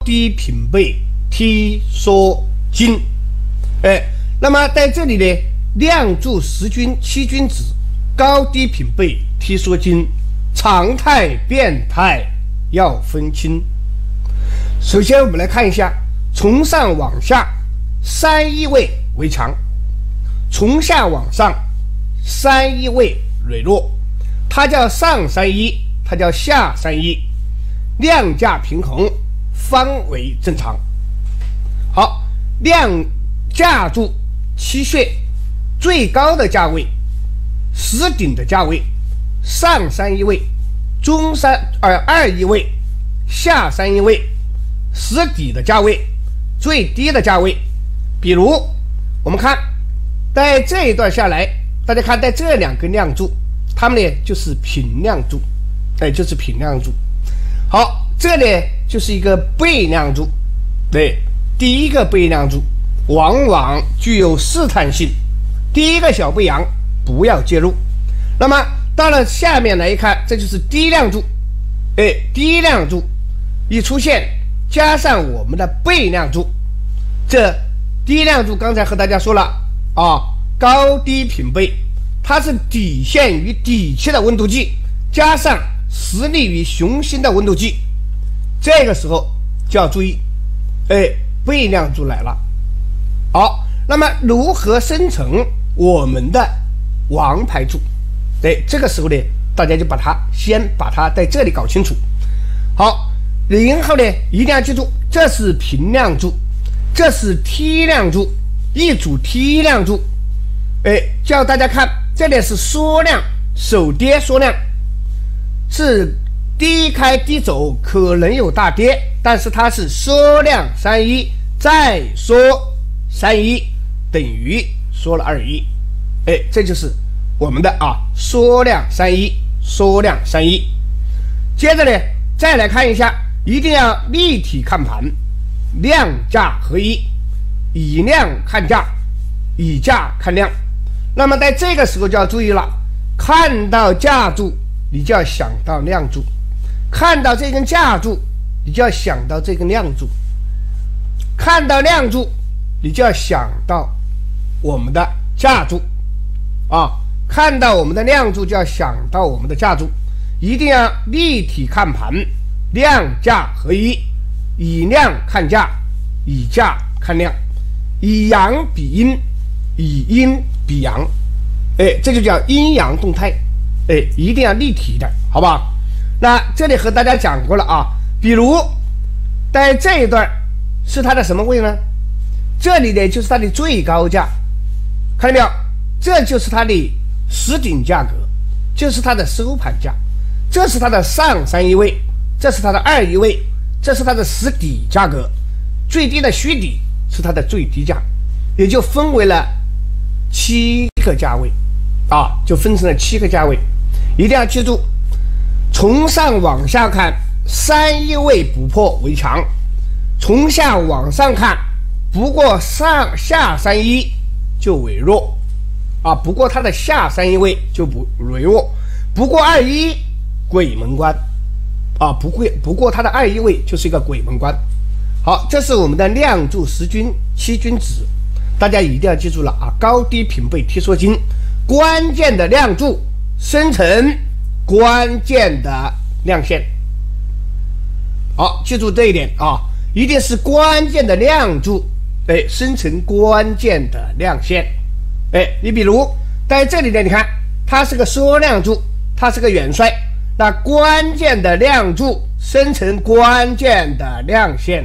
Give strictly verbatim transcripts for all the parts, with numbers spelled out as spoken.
低平背踢缩筋。哎，那么在这里呢，量柱十君七君子，高低平背踢缩筋，常态变态要分清。首先我们来看一下，从上往下三一位为强，从下往上三一位蕊弱，它叫上三一，它叫下三一，量价平衡方为正常。好，量架住七穴最高的价位，实顶的价位，上三一位，中三二二一位，下三一位，实底的价位，最低的价位。比如我们看在这一段下来，大家看在这两根量柱，它们呢就是平量柱，哎，就是平量柱。好，这里就是一个背量柱，对，第一个背量柱往往具有试探性，第一个小背阳不要介入。那么到了下面来看，这就是低量柱，哎，低量柱一出现，加上我们的背量柱，这低量柱刚才和大家说了啊，高低平背，它是底线与底气的温度计，加上实力与雄心的温度计，这个时候就要注意，哎，背量柱来了。好，那么如何生成我们的王牌柱？对，这个时候呢，大家就把它先把它在这里搞清楚。好，然后呢，一定要记住，这是平量柱，这是梯量柱，一组梯量柱。哎，叫大家看，这里是缩量，首跌缩量，是低开低走，可能有大跌，但是它是缩量三一，再缩三一等于缩了二一，哎，这就是我们的啊缩量三一，缩量三一。接着呢，再来看一下，一定要立体看盘，量价合一，以量看价，以价看量。那么在这个时候就要注意了，看到价柱，你就要想到量柱；看到这根价柱，你就要想到这根量柱；看到量柱，你就要想到我们的价柱啊，看到我们的量柱就要想到我们的价柱，一定要立体看盘，量价合一，以量看价，以价看量，以阳比阴，以阴比阳，哎，这就叫阴阳动态，哎，一定要立体的，好不好？那这里和大家讲过了啊，比如在这一段是它的什么位呢？这里呢就是它的最高价，看到没有？这就是它的实顶价格，就是它的收盘价，这是它的上三一位，这是它的二一位，这是它的实底价格，最低的虚底是它的最低价，也就分为了七个价位啊，就分成了七个价位，一定要记住，从上往下看，三一位不破为强，从下往上看，不过上下三一就为弱啊，不过它的下三一位就不为弱，不过二一鬼门关啊，不过不过它的二一位就是一个鬼门关。好，这是我们的量柱十君七君子，大家一定要记住了啊，高低平背踢缩筋，关键的量柱生成关键的量线。好，记住这一点啊，一定是关键的量柱，哎，生成关键的量线。哎，你比如在这里呢，你看它是个缩量柱，它是个远衰，那关键的量柱生成关键的量线。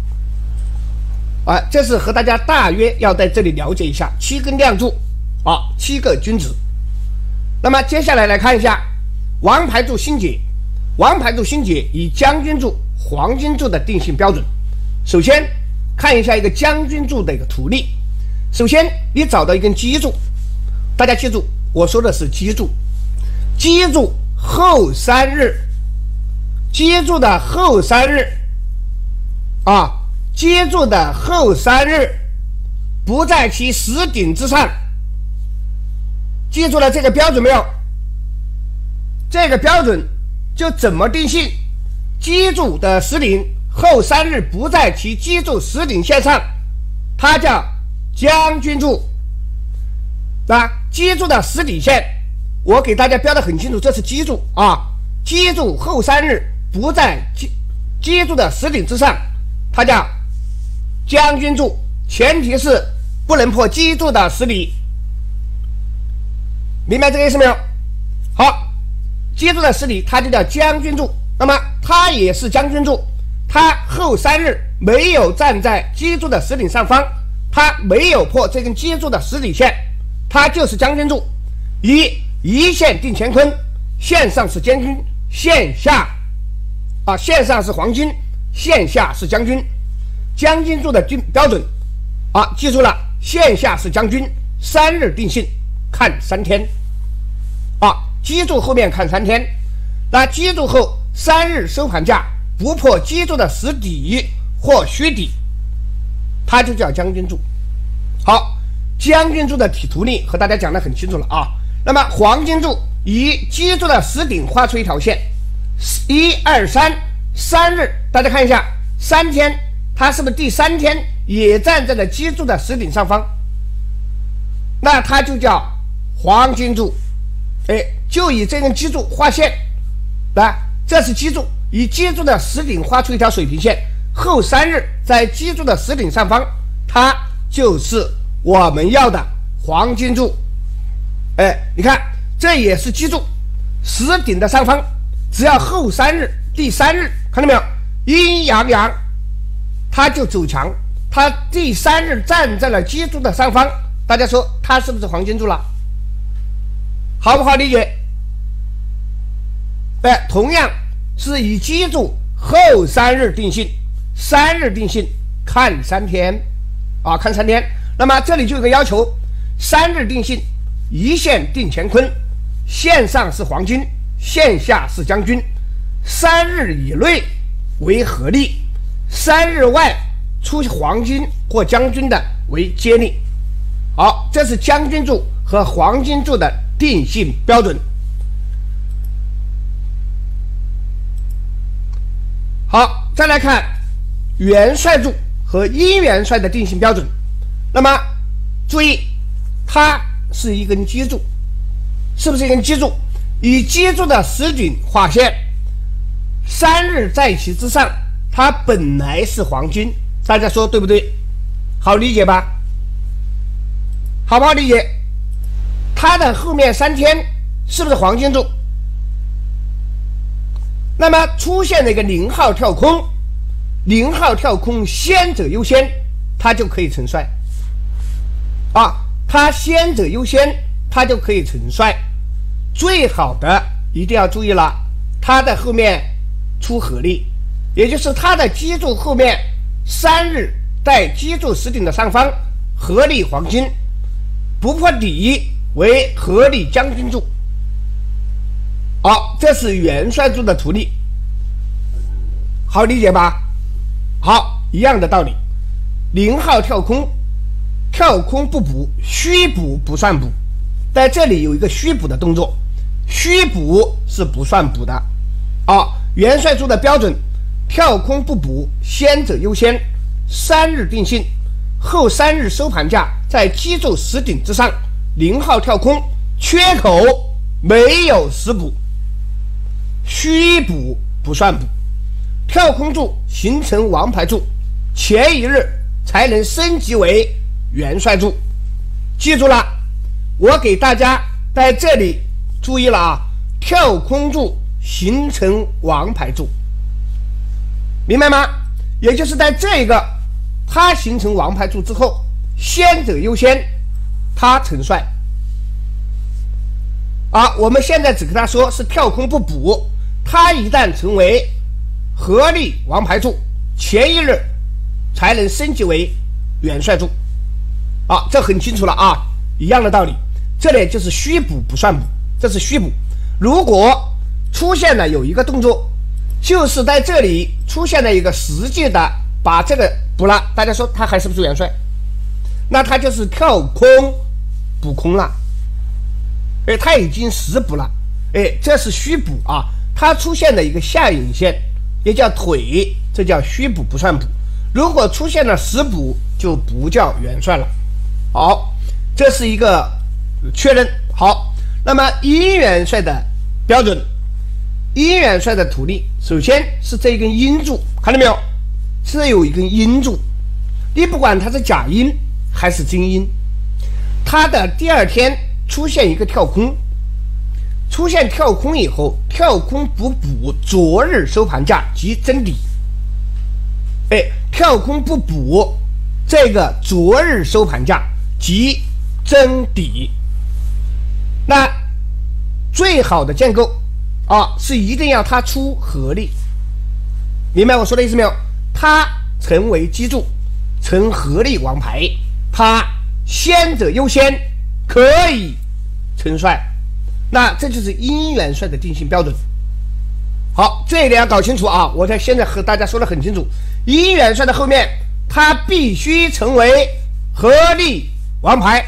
啊，这是和大家大约要在这里了解一下七根量柱啊，七个君子。那么接下来来看一下王牌柱心解，王牌柱心解以将军柱、黄金柱的定性标准。首先看一下一个将军柱的一个图例。首先你找到一根基柱，大家记住我说的是基柱，基柱后三日，基柱的后三日啊，基柱的后三日不在其实顶之上，记住了这个标准没有？这个标准就怎么定性基柱的实顶后三日不在其击筑石顶线上，它叫将军柱。那击筑的石顶线，我给大家标得很清楚，这是击筑啊。击筑后三日不在击击筑的石顶之上，它叫将军柱，前提是不能破击筑的石底。明白这个意思没有？好，击筑的石底它就叫将军柱，那么它也是将军柱，它后三日没有站在击筑的石顶上方，它没有破这根击筑的石底线，它就是将军柱。一一线定乾坤，线上是将军，线下啊线上是黄金，线下是将军。将军柱的标准啊，记住了，线下是将军，三日定性，看三天啊，击筑后面看三天。那击筑后三日收盘价不破击筑的实底或虚底，它就叫将军柱。好，将军柱的体图例和大家讲得很清楚了啊。那么黄金柱以击筑的实顶画出一条线，一二三三日，大家看一下，三天它是不是第三天也站在了击筑的实顶上方？那它就叫黄金柱。哎，就以这根击筑画线，来，这是击筑，以击筑的实顶画出一条水平线，后三日在击筑的实顶上方，它就是我们要的黄金柱。哎，你看，这也是击筑实顶的上方，只要后三日、第三日，看到没有？阴阳阳，它就走强。它第三日站在了击筑的上方，大家说它是不是黄金柱了？好不好理解？哎，同样是以击筑后三日定性，三日定性看三天啊，看三天。那么这里就有个要求，三日定性。一线定乾坤，线上是黄金，线下是将军，三日以内为合力，三日外出黄金或将军的为接力。好，这是将军柱和黄金柱的定性标准。好，再来看元帅柱和阴元帅的定性标准。那么注意，它是一根击筑，是不是一根击筑？以击筑的实顶画线，三日在其之上，它本来是黄金，大家说对不对？好理解吧？好不好理解？它的后面三天是不是黄金柱？那么出现了一个零号跳空，零号跳空先者优先，它就可以成帅啊。它先者优先，它就可以成帅。最好的一定要注意了，它的后面出合力，也就是它的击筑后面三日在击筑实顶的上方，合力黄金，不破底为合力将军柱。好，这是元帅柱的图例，好理解吧？好，一样的道理，零号跳空。跳空不补，虚补不算补，在这里有一个虚补的动作，虚补是不算补的啊。元帅柱的标准，跳空不补，先者优先，三日定性，后三日收盘价在击筑实顶之上，零号跳空，缺口没有实补，虚补不算补。跳空柱形成王牌柱，前一日才能升级为元帅柱。记住了，我给大家在这里注意了啊，跳空柱形成王牌柱，明白吗？也就是在这个它形成王牌柱之后，先者优先，它成帅啊。我们现在只跟他说是跳空不补，它一旦成为合力王牌柱，前一日才能升级为元帅柱啊，这很清楚了啊，一样的道理。这里就是虚补不算补，这是虚补。如果出现了有一个动作，就是在这里出现了一个实际的把这个补了，大家说他还是不是元帅？那他就是跳空补空了，哎，他已经实补了，哎，这是虚补啊。它出现了一个下影线，也叫腿这叫虚补不算补。如果出现了实补，就不叫元帅了。好，这是一个确认。好，那么一元帅的标准，一元帅的图例，首先是这一根阴柱，看到没有？是有一根阴柱，你不管它是假阴还是真阴，它的第二天出现一个跳空，出现跳空以后，跳空不补昨日收盘价即真底。哎，跳空不补这个昨日收盘价即真底。那最好的建构啊，是一定要它出合力，明白我说的意思没有？它成为基柱，成合力王牌，它先者优先，可以称帅。那这就是一元帅的定性标准。好，这一点要搞清楚啊！我在现在和大家说的很清楚，一元帅的后面，它必须成为合力王牌，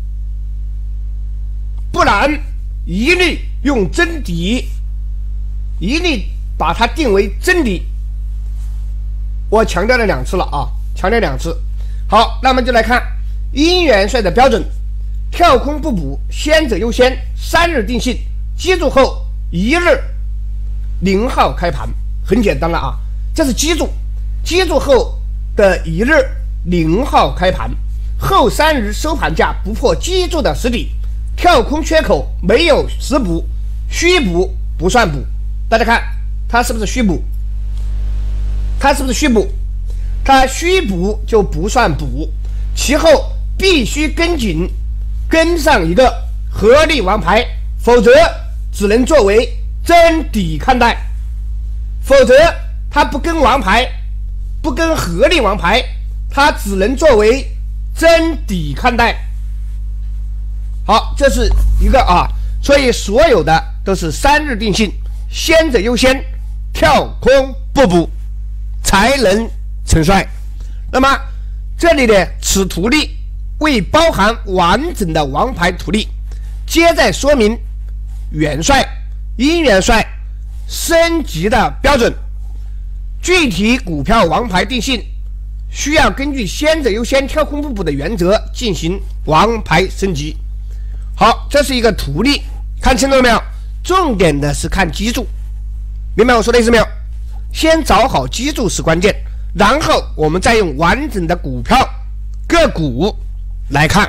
不然一律用真底，一律把它定为真底。我强调了两次了啊，强调两次。好，那么就来看一元帅的标准：跳空不补，先者优先，三日定性，基柱后一日零号开盘。很简单了啊，这是基柱，基柱后的一日零号开盘，后三日收盘价不破基柱的实底，跳空缺口没有实补，虚补不算补。大家看它是不是虚补？它是不是虚补？它虚补就不算补，其后必须跟紧跟上一个合力王牌，否则只能作为真底看待。否则它不跟王牌，不跟合力王牌，它只能作为真底看待。好，这是一个啊，所以所有的都是三日定性，先者优先，跳空不补才能成帅。那么这里的此图例未包含完整的王牌图例，皆在说明元帅、一元帅升级的标准。具体股票王牌定性需要根据先者优先、跳空不补的原则进行王牌升级。好，这是一个图例，看清楚了没有？重点的是看基柱，明白我说的意思没有？先找好基柱是关键，然后我们再用完整的股票个股来看。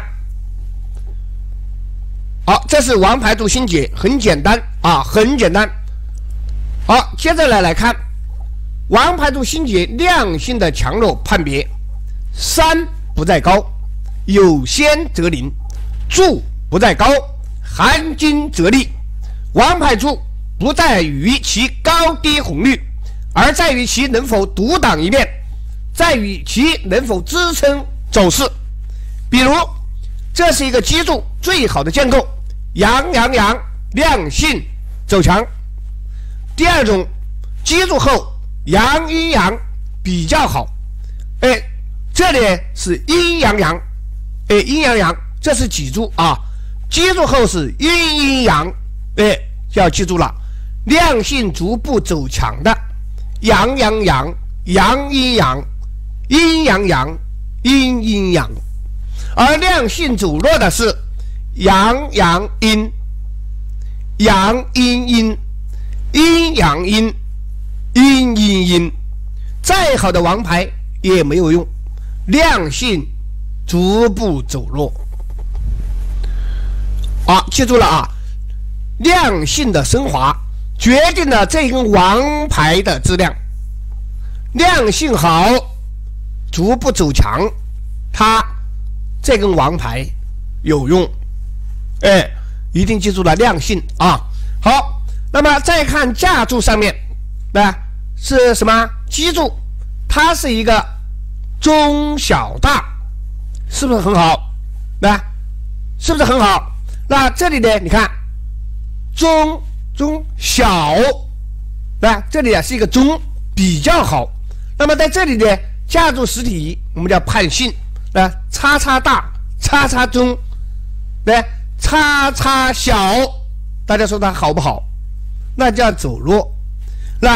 好，这是王牌图新解，很简单啊，很简单。好，接着来来看王牌图新解量性的强弱判别：山不在高，有仙则灵；柱不在高，含金则利。王牌柱不在于其高低红绿，而在于其能否独当一面，在于其能否支撑走势。比如，这是一个基柱最好的建构，阳阳阳，量性走强。第二种，基柱后阳阴阳比较好，哎，这里是阴阳阳，哎，阴阳阳，这是脊柱啊，基柱后是阴阴阳，哎，要记住了，量性逐步走强的。阳阳阳，阳阴阳，阴阳阳，阴阴阳，而量性走弱的是阳阳阴，阳阴阴，阴阳阴，阴阴阴。再好的王牌也没有用，量性逐步走弱。啊，记住了啊，量性的升华决定了这根王牌的质量。量性好，逐步走强，它这根王牌有用。哎，一定记住了量性啊。好，那么再看架柱上面，那是什么？基柱，它是一个中小大，是不是很好？那是不是很好？那这里呢？你看，中中小，那这里啊是一个中，比较好。那么在这里呢，架柱实体我们叫判性，那叉叉大，叉叉中，那叉叉小，大家说它好不好？那叫走弱。那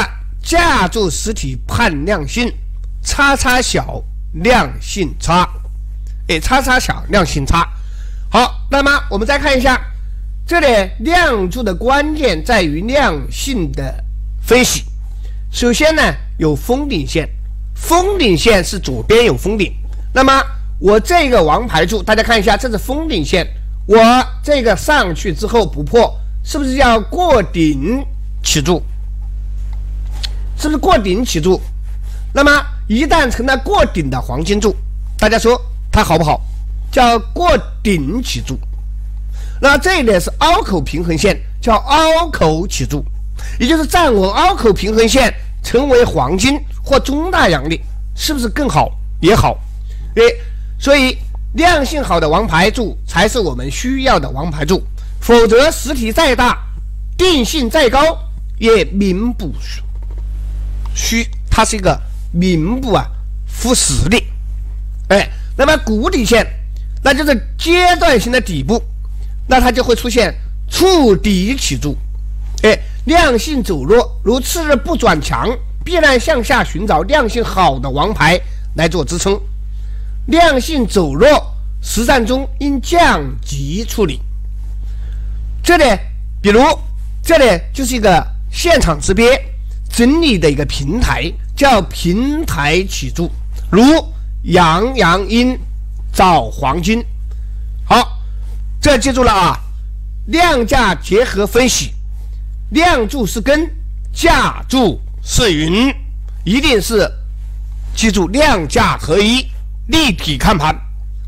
架柱实体判量性，叉叉小量性差，哎，叉叉小量性差。好，那么我们再看一下，这里量柱的关键在于量性的分析。首先呢，有封顶线，封顶线是左边有封顶。那么我这个王牌柱，大家看一下，这是封顶线，我这个上去之后不破，是不是要过顶起柱？是不是过顶起柱？那么一旦成了过顶的黄金柱，大家说它好不好？叫过顶起柱。那这一类是凹口平衡线，叫凹口起柱，也就是站稳凹口平衡线，成为黄金或中大阳历，是不是更好？也好。诶，所以量性好的王牌柱才是我们需要的王牌柱，否则实体再大，定性再高，也名不虚，它是一个名不啊副实力。哎，那么谷底线，那就是阶段性的底部，那它就会出现触底起柱。哎，量性走弱，如次日不转强，必然向下寻找量性好的王牌来做支撑。量性走弱，实战中应降级处理。这里，比如这里就是一个现场识别整理的一个平台，叫平台起柱，如阳阳阴找黄金。好，这记住了啊，量价结合分析，量柱是根，价柱是云，一定是记住量价合一，立体看盘。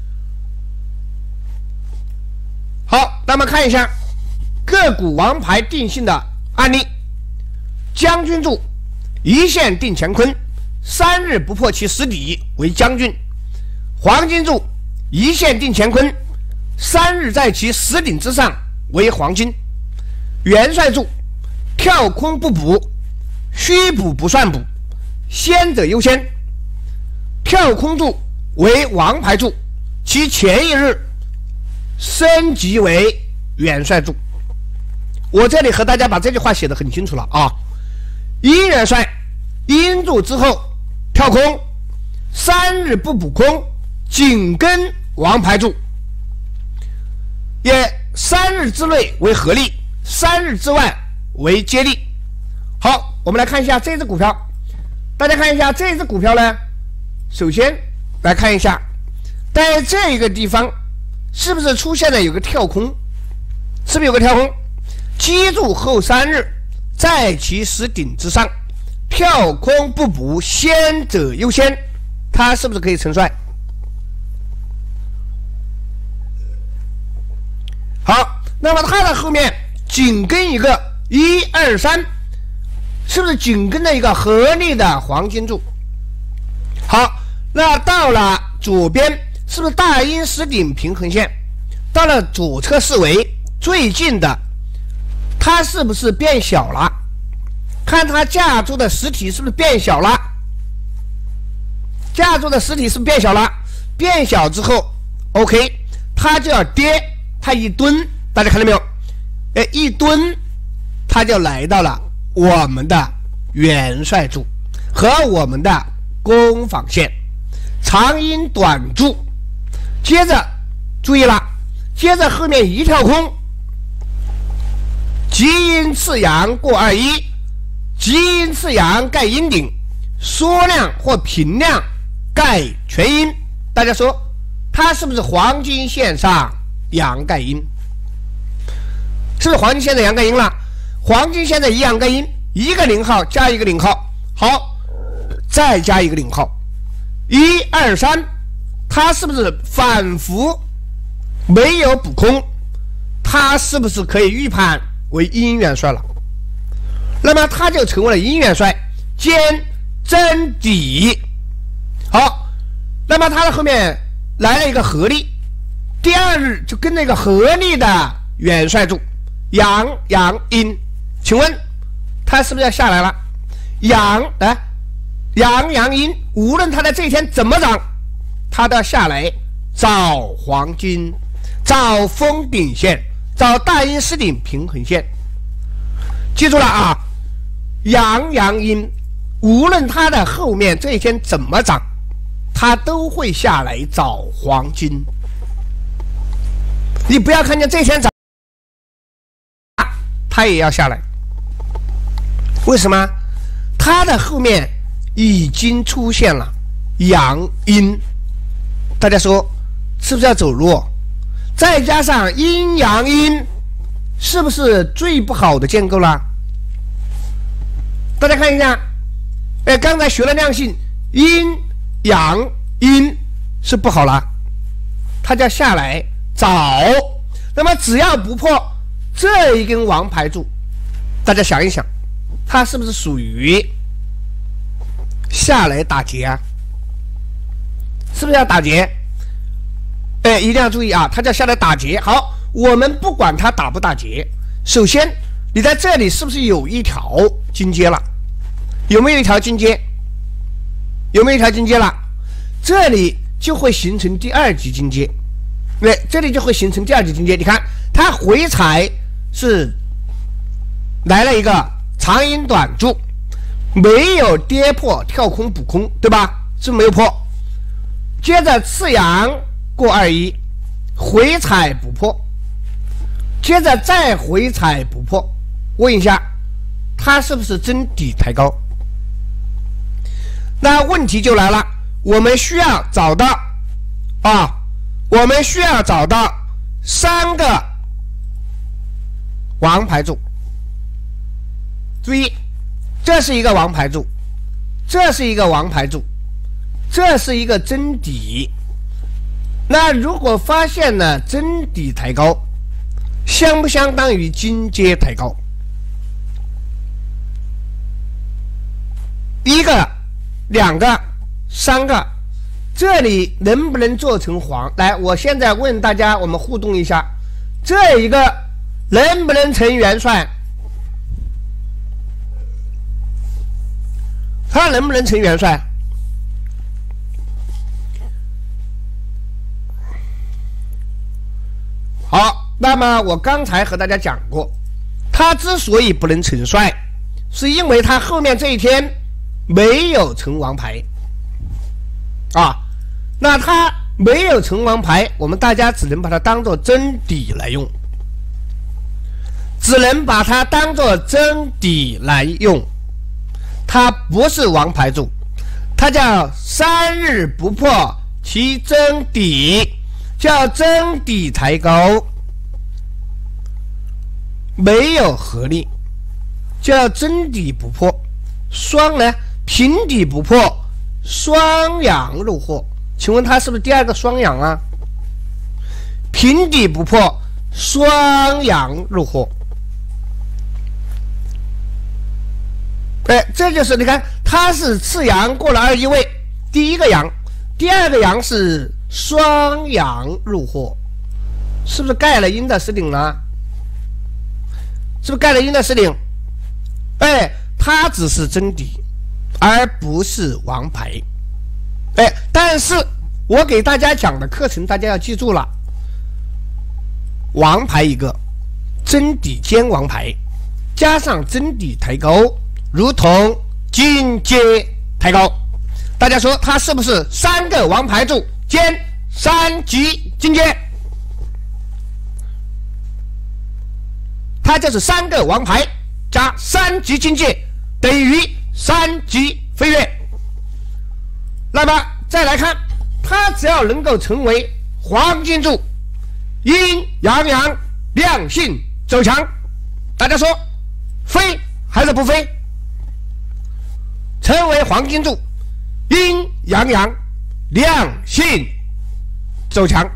好，那么看一下个股王牌定性的案例。将军柱一线定乾坤，三日不破其实底为将军。黄金柱一线定乾坤，三日在其实顶之上为黄金。元帅柱跳空不补，虚补不算补，先者优先。跳空柱为王牌柱，其前一日升级为元帅柱。我这里和大家把这句话写得很清楚了啊。一元帅阴柱之后跳空，三日不补空，紧跟王牌柱，也三日之内为合力，三日之外为接力。好，我们来看一下这只股票，大家看一下这只股票呢，首先来看一下，在这个地方是不是出现了有个跳空？是不是有个跳空？击柱后三日，在其实顶之上，跳空不补，先者优先，它是不是可以成帅？好，那么它的后面紧跟一个一二三，是不是紧跟着一个合力的黄金柱？好，那到了左边，是不是大阴实顶平衡线？到了左侧四维最近的，它是不是变小了？看它架柱的实体是不是变小了？架柱的实体是不是变小了？变小之后 ，OK， 它就要跌，它一蹲，大家看到没有？哎，一蹲，它就来到了我们的元帅柱和我们的攻防线，长阴短柱。接着注意了，接着后面一跳空，极阴次阳过二一，极阴次阳盖阴顶，缩量或平量盖全阴。大家说它是不是黄金线上阳盖阴？是不是黄金线的阳盖阴了？黄金线的一阳盖阴，一个零号加一个零号，好，再加一个零号，一二三，它是不是反复没有补空？它是不是可以预判为阴元帅了？那么它就成为了阴元帅兼真底。好，那么它的后面来了一个合力，第二日就跟那个合力的元帅柱阳阳阴，请问它是不是要下来了？阳来阳阳阴，无论它在这一天怎么涨，它都要下来找黄金，找封顶线，找大阴实顶平衡线。记住了啊，阳阳阴无论它的后面这一天怎么涨，它都会下来找黄金。你不要看见这一天涨，它也要下来。为什么？它的后面已经出现了阳阴，大家说是不是要走弱？再加上阴阳阴，是不是最不好的建构了？大家看一下，哎，刚才学了量性，阴阳阴是不好了，它就要下来找。那么只要不破这一根王牌柱，大家想一想，它是不是属于下来打劫啊？是不是要打劫？哎，一定要注意啊，它叫下来打劫。好，我们不管它打不打劫，首先你在这里是不是有一条金阶了？有没有一条金阶？有没有一条金阶了？这里就会形成第二级金阶。对，这里就会形成第二级金阶。你看，它回踩是来了一个长阴短柱，没有跌破跳空补空，对吧？是没有破。接着次阳过二一，回踩不破，接着再回踩不破。问一下，它是不是真底抬高？那问题就来了，我们需要找到啊，我们需要找到三个王牌柱。注意，这是一个王牌柱，这是一个王牌柱，这是一个真底。那如果发现了真底抬高，相不相当于金阶抬高？一个、两个、三个，这里能不能做成黄？来，我现在问大家，我们互动一下，这一个能不能成元帅？它能不能成元帅？好，那么我刚才和大家讲过，它之所以不能成帅，是因为它后面这一天没有成王牌啊。那它没有成王牌，我们大家只能把它当做真底来用，只能把它当做真底来用。它不是王牌柱，它叫三日不破其真底，叫真底抬高，没有合力，叫真底不破。双呢，平底不破，双阳入货。请问它是不是第二个双阳啊？平底不破，双阳入货。哎，这就是你看，它是次阳过了二一位，第一个阳，第二个阳是双阳入货，是不是盖了阴的实顶了？是不是盖了阴的实顶？哎，它只是真底，而不是王牌。哎，但是我给大家讲的课程，大家要记住了，王牌一个，真底兼王牌，加上真底抬高，如同金阶抬高。大家说它是不是三个王牌柱兼三级金阶？它就是三个王牌加三级金阶等于三级飞跃。那么再来看，它只要能够成为黄金柱，阴阳阳量性走强，大家说飞还是不飞？成为黄金柱，阴阳阳量性走强。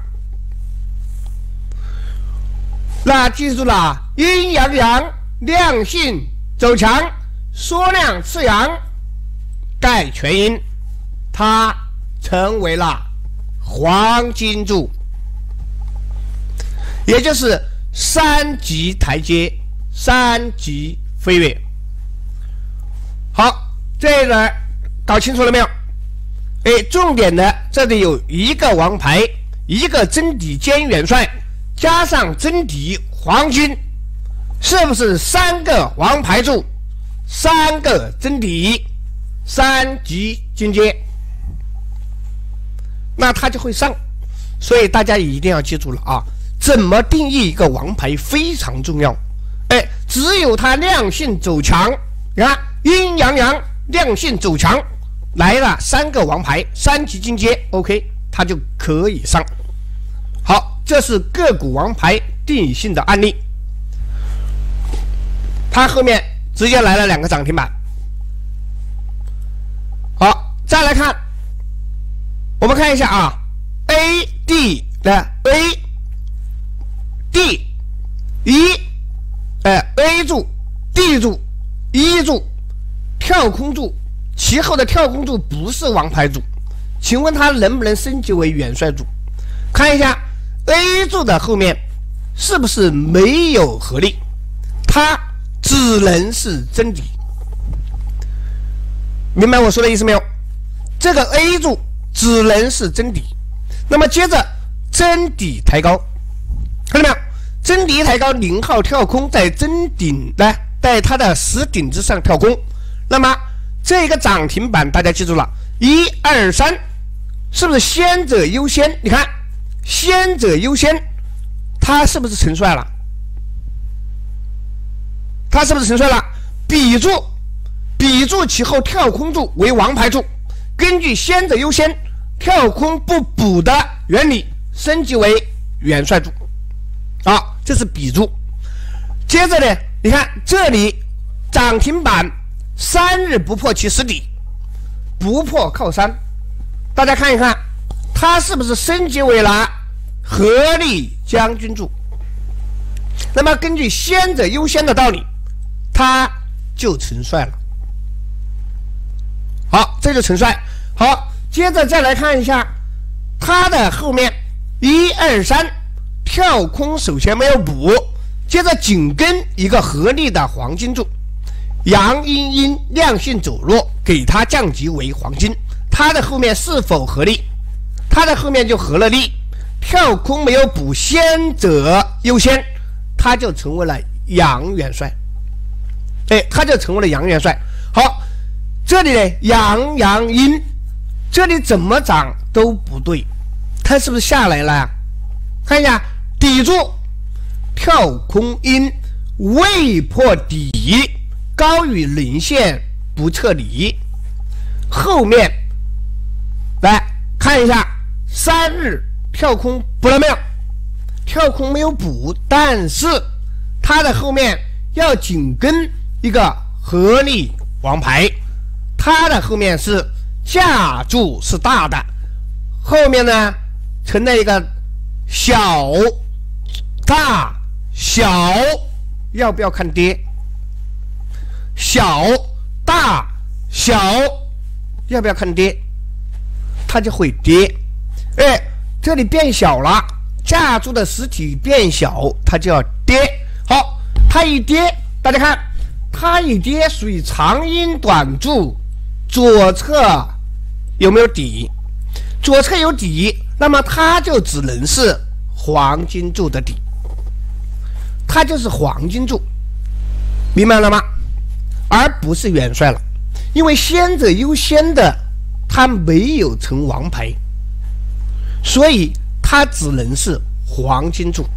那记住了，阴阳阳量性走强，缩量次阳盖全阴，它成为了黄金柱，也就是三级台阶，三级飞跃。好，这个搞清楚了没有？哎，重点的这里有一个王牌，一个真底兼元帅，加上真底黄金，是不是三个王牌柱，三个真底？ 三级进阶，那他就会上。所以大家一定要记住了啊，怎么定义一个王牌非常重要。哎，只有它量性走强，你看阴阳阳量性走强，来了三个王牌，三级进阶 ，OK， 它就可以上。好，这是个股王牌定义性的案例。它后面直接来了两个涨停板。好，再来看，我们看一下啊 ，A D 的 A D 一，哎 A 柱 D 柱 E 柱跳空柱，其后的跳空柱不是王牌柱，请问它能不能升级为元帅柱？看一下 A 柱的后面是不是没有合力？它只能是真底。明白我说的意思没有？这个 A 柱只能是真底，那么接着真底抬高，看到没有？真底抬高，零号跳空在真顶呢，在它的实顶之上跳空。那么这个涨停板大家记住了，一二三，是不是先者优先？你看，先者优先，它是不是成帅了？它是不是成帅了？比柱。比柱其后跳空柱为王牌柱，根据先者优先跳空不补的原理升级为元帅柱。好，这是比柱。接着呢，你看这里涨停板三日不破其实底，不破靠山，大家看一看，它是不是升级为了合力将军柱？那么根据先者优先的道理，它就成帅了。好，这就成帅。好，接着再来看一下它的后面一二三跳空，首先没有补，接着紧跟一个合力的黄金柱，阳阴阴量性走弱，给它降级为黄金。它的后面是否合力？它的后面就合了力，跳空没有补，先者优先，它就成为了阳元帅。哎，它就成为了阳元帅。好。这里呢，阳阳阴，这里怎么涨都不对，它是不是下来了呀？看一下底柱跳空阴未破底，高于零线不撤离。后面来看一下三日跳空补了没有？跳空没有补，但是它的后面要紧跟一个合力王牌。它的后面是下柱是大的，后面呢成了一个小大小，要不要看跌？小大小，要不要看跌？它就会跌。哎，这里变小了，下柱的实体变小，它就要跌。好，它一跌，大家看，它一跌属于长阴短柱。左侧有没有底？左侧有底，那么它就只能是黄金柱的底，它就是黄金柱，明白了吗？而不是元帅了，因为先者优先的它没有成王牌，所以它只能是黄金柱。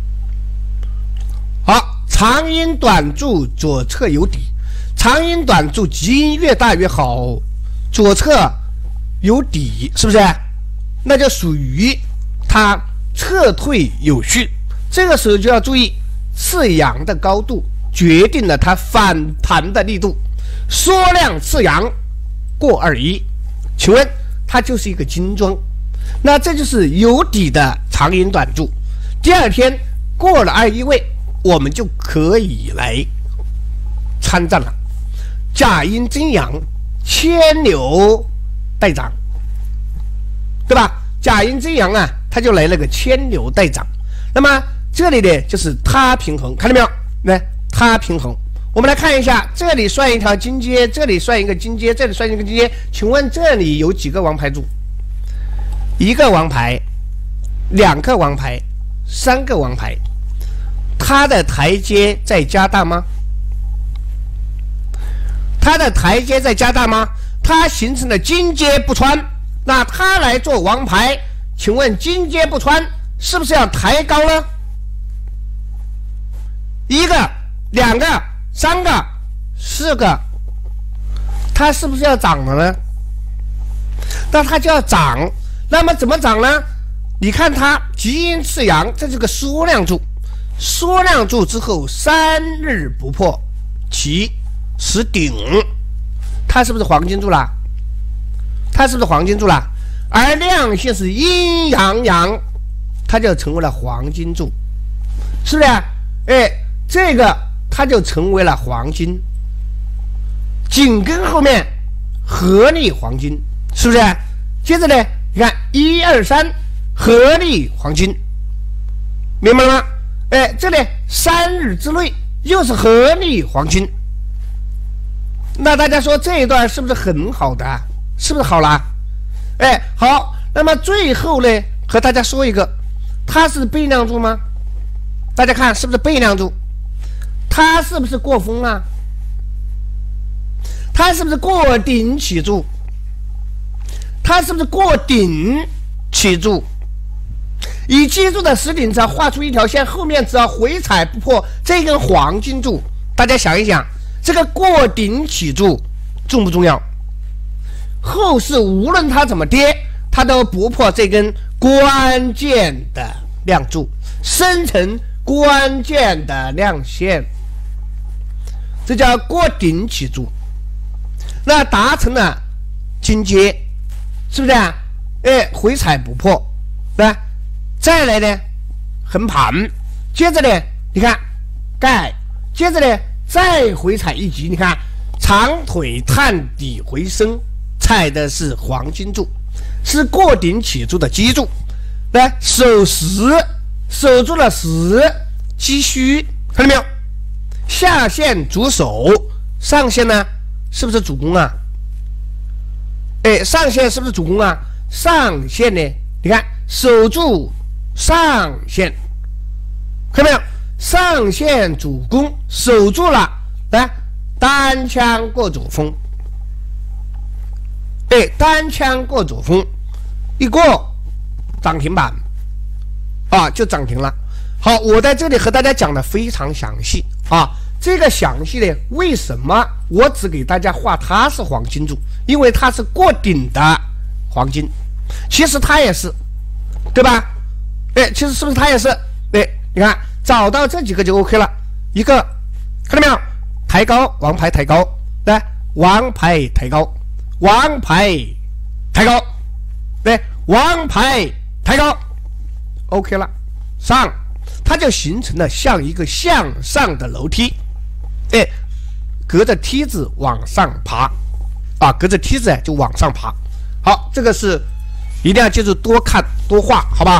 好，长阴短柱左侧有底。长阴短柱极阴越大越好，左侧有底，是不是？那就属于它撤退有序。这个时候就要注意，次阳的高度决定了它反弹的力度。缩量次阳过二一，请问它就是一个金桩，那这就是有底的长阴短柱。第二天过了二一位，我们就可以来参战了。假阴真阳，牵牛带涨，对吧？假阴真阳啊，它就来了个牵牛带涨。那么这里呢，就是它平衡，看到没有？来，它平衡。我们来看一下，这里算一条金阶，这里算一个金阶，这里算一个金阶。请问这里有几个王牌柱？一个王牌，两个王牌，三个王牌。它的台阶在加大吗？它的台阶在加大吗？ 它形成了金阶不穿，那它来做王牌，请问金阶不穿是不是要抬高呢？一个、两个、三个、四个，它是不是要涨了呢？那它就要涨，那么怎么涨呢？你看它极阴次阳，这是个缩量柱，缩量柱之后三日不破，其持顶，它是不是黄金柱啦？它是不是黄金柱啦？而量性是阴阳阳，它就成为了黄金柱，是不是？哎，这个它就成为了黄金，紧跟后面合力黄金，是不是？接着呢，你看一二三合力黄金，明白了吗？哎，这里三日之内又是合力黄金，那大家说这一段是不是很好的？是不是好了？哎，好，那么最后呢，和大家说一个，它是背量柱吗？大家看是不是背量柱？它是不是过峰啊？它是不是过顶起柱？它是不是过顶起柱？以基柱的实顶只要画出一条线，后面只要回踩不破这根黄金柱，大家想一想，这个过顶起柱重不重要？后市无论它怎么跌，它都不破这根关键的量柱，生成关键的量线，这叫过顶起柱。那达成了金阶，是不是啊？哎，回踩不破，对吧？再来呢，横盘，接着呢，你看盖，接着呢再回踩一级，你看长腿探底回升，踩的是黄金柱，是过顶起柱的基柱。来守十，守住了十，积虚，看到没有？下线主守，上线呢是不是主攻啊？哎，上线是不是主攻啊？上线呢，你看守住上线，看到没有？上线主攻守住了，来单枪过左峰，哎，单枪过左峰，一过涨停板啊，就涨停了。好，我在这里和大家讲的非常详细啊。这个详细呢，为什么我只给大家画它是黄金柱？因为它是过顶的黄金，其实它也是，对吧？哎，其实是不是它也是？哎，你看找到这几个就 OK 了。一个看到没有？抬高，王牌抬高，来，王牌抬高，王牌抬高，对，王牌抬高 ，OK 了，上，它就形成了像一个向上的楼梯，哎，隔着梯子往上爬，啊，隔着梯子就往上爬。好，这个是一定要记住，多看多画，好吧？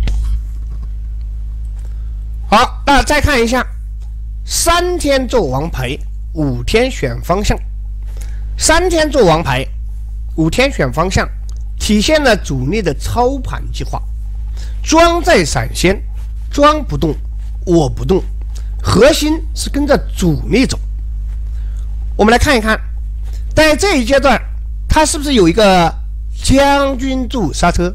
好，那再看一下，三天做王牌，五天选方向。三天做王牌，五天选方向，体现了主力的操盘计划。庄在闪现，庄不动，我不动，核心是跟着主力走。我们来看一看，在这一阶段，它是不是有一个将军柱刹车？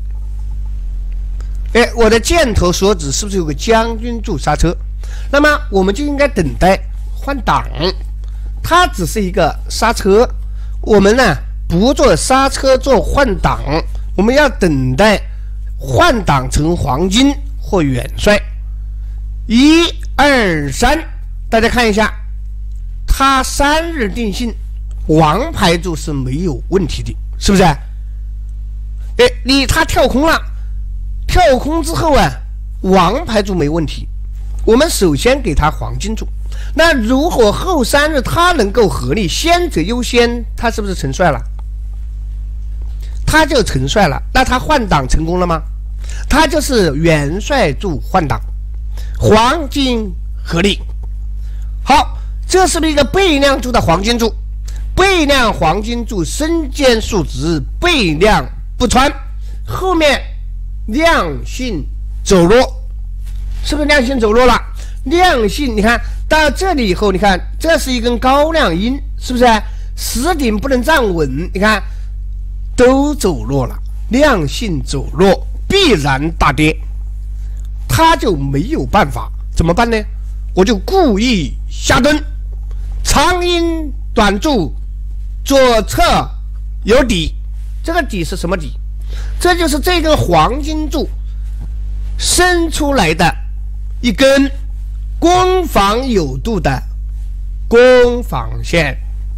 哎，我的箭头所指是不是有个将军柱刹车？那么我们就应该等待换挡，它只是一个刹车，我们呢不做刹车，做换挡，我们要等待换挡成黄金或元帅。一二三，大家看一下，它三日定性，王牌柱是没有问题的，是不是？哎，你它跳空了。跳空之后啊，王牌柱没问题，我们首先给它黄金柱。那如果后三日它能够合力，先者优先，它是不是成帅了？它就成帅了。那它换挡成功了吗？它就是元帅柱换挡，黄金合力。好，这是不是一个背量柱的黄金柱？背量黄金柱身兼数值，背量不穿，后面量性走弱，是不是量性走弱了？量性，你看到这里以后，你看这是一根高量阴，是不是？ 实顶不能站稳，你看都走弱了，量性走弱，必然大跌，他就没有办法，怎么办呢？我就故意下蹲，长阴短柱，左侧有底，这个底是什么底？这就是这根黄金柱伸出来的一根攻防有度的攻防线，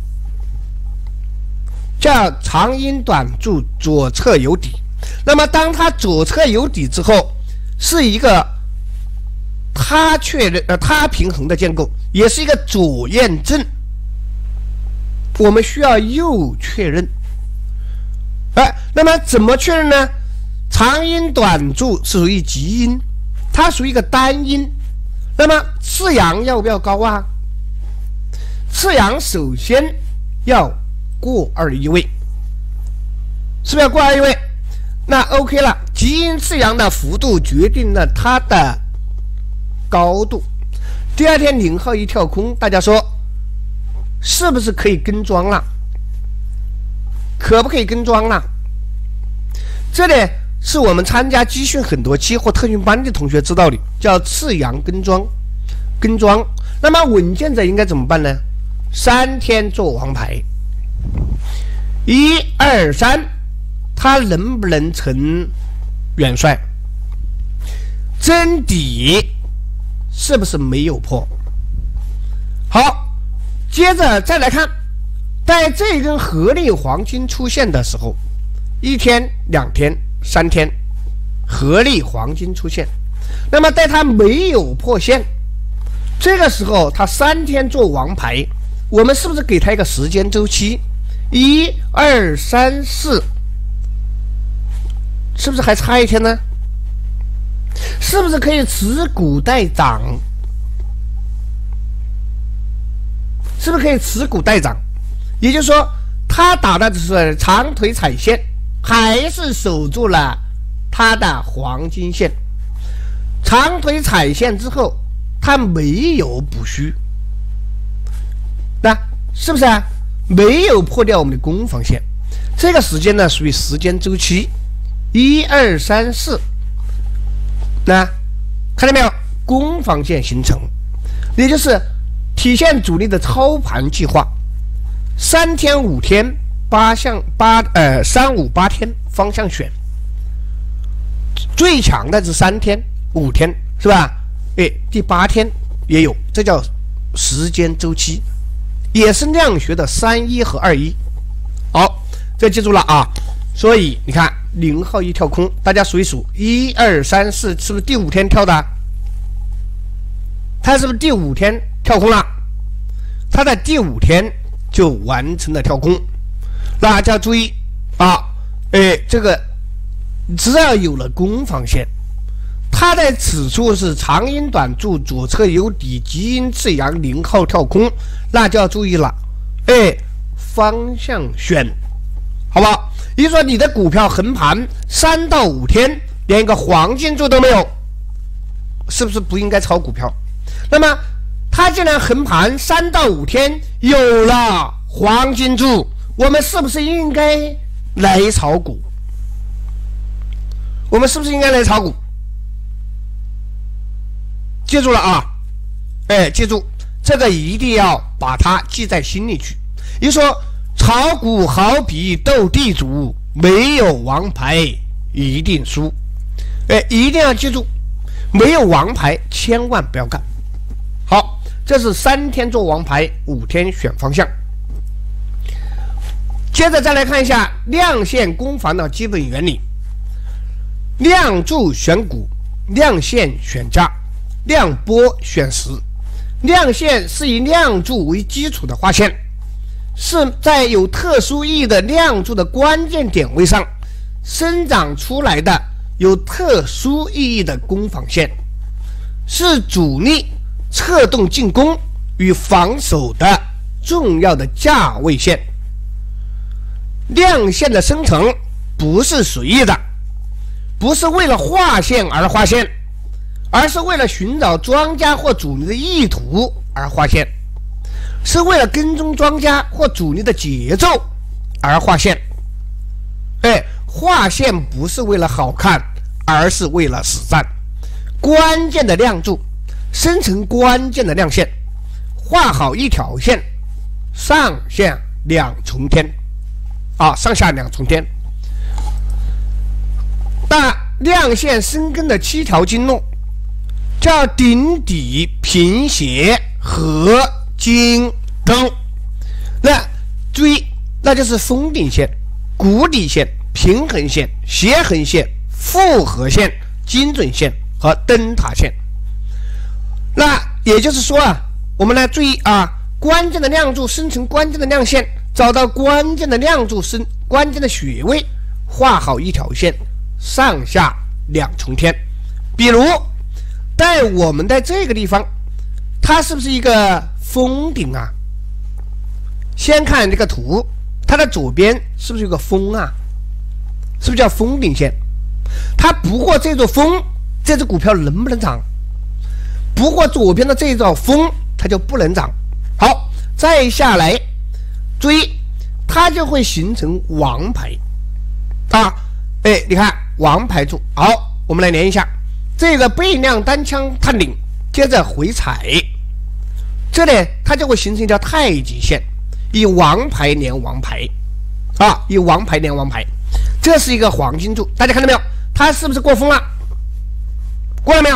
叫长阴短柱，左侧有底。那么当它左侧有底之后，是一个它确认呃它平衡的建构，也是一个左验证。我们需要右确认。哎，那么怎么确认呢？长阴短柱是属于极阴，它属于一个单阴。那么次阳要不要高啊？次阳首先要过二一位，是不是要过二一位？那 OK 了，极阴次阳的幅度决定了它的高度。第二天零号一跳空，大家说是不是可以跟庄了？可不可以跟庄了？这里是我们参加集训很多期或特训班的同学知道的，叫次阳跟庄。跟庄，那么稳健者应该怎么办呢？三天做王牌，一二三，他能不能成元帅？真底是不是没有破？好，接着再来看，在这根合力黄金出现的时候，一天、两天、三天，合力黄金出现，那么在它没有破线，这个时候它三天做王牌，我们是不是给它一个时间周期？一二三四，是不是还差一天呢？是不是可以持股待涨？是不是可以持股待涨？也就是说，他打的是长腿踩线，还是守住了他的黄金线。长腿踩线之后，他没有补虚，那是不是啊？没有破掉我们的攻防线。这个时间呢，属于时间周期，一二三四。那看到没有？攻防线形成，也就是体现主力的操盘计划。三天、五天、八项八呃三五八天方向选，最强的是三天、五天，是吧？哎，第八天也有，这叫时间周期，也是量学的三一和二一。好，这记住了啊。所以你看零号一跳空，大家数一数，一二三四，是不是第五天跳的？它是不是第五天跳空了？它在第五天就完成了跳空。大家注意啊，哎，这个只要有了攻防线，它在此处是长阴短柱，左侧有底，极阴次阳，零号跳空，那就要注意了，哎，方向选，好不好？也就是说，你的股票横盘三到五天，连一个黄金柱都没有，是不是不应该炒股票？那么它既然横盘三到五天有了黄金柱，我们是不是应该来炒股？我们是不是应该来炒股？记住了啊！哎，记住这个一定要把它记在心里去。也就是说，炒股好比斗地主，没有王牌一定输。哎，一定要记住，没有王牌千万不要干。好，这是三天做王牌，五天选方向。接着再来看一下量线攻防的基本原理。量柱选股，量线选价，量波选时。量线是以量柱为基础的划线，是在有特殊意义的量柱的关键点位上生长出来的有特殊意义的攻防线，是主力策动进攻与防守的重要的价位线。量线的生成不是随意的，不是为了画线而画线，而是为了寻找庄家或主力的意图而画线。 是为了跟踪庄家或主力的节奏而画线。哎，画线不是为了好看，而是为了实战。关键的亮柱生成关键的亮线，画好一条线，上下两重天啊，上下两重天。那亮线生根的七条经络叫顶底平斜合经根。那注意，那就是峰顶线、谷底线、平衡线、斜横线、复合线、精准线和灯塔线。那也就是说啊，我们来注意啊，关键的亮柱生成关键的亮线，找到关键的亮柱生关键的穴位，画好一条线，上下两重天。比如在我们在这个地方，它是不是一个峰顶啊？先看这个图，它的左边是不是有个峰啊？是不是叫峰顶线？它不过这座峰，这只股票能不能涨？不过左边的这座峰，它就不能涨。好，再下来，注意，它就会形成王牌啊！哎，你看王牌柱。好，我们来连一下，这个背量单枪探顶，接着回踩，这里它就会形成一条太极线，以王牌连王牌啊，以王牌连王牌，这是一个黄金柱，大家看到没有？它是不是过峰了？过了没有？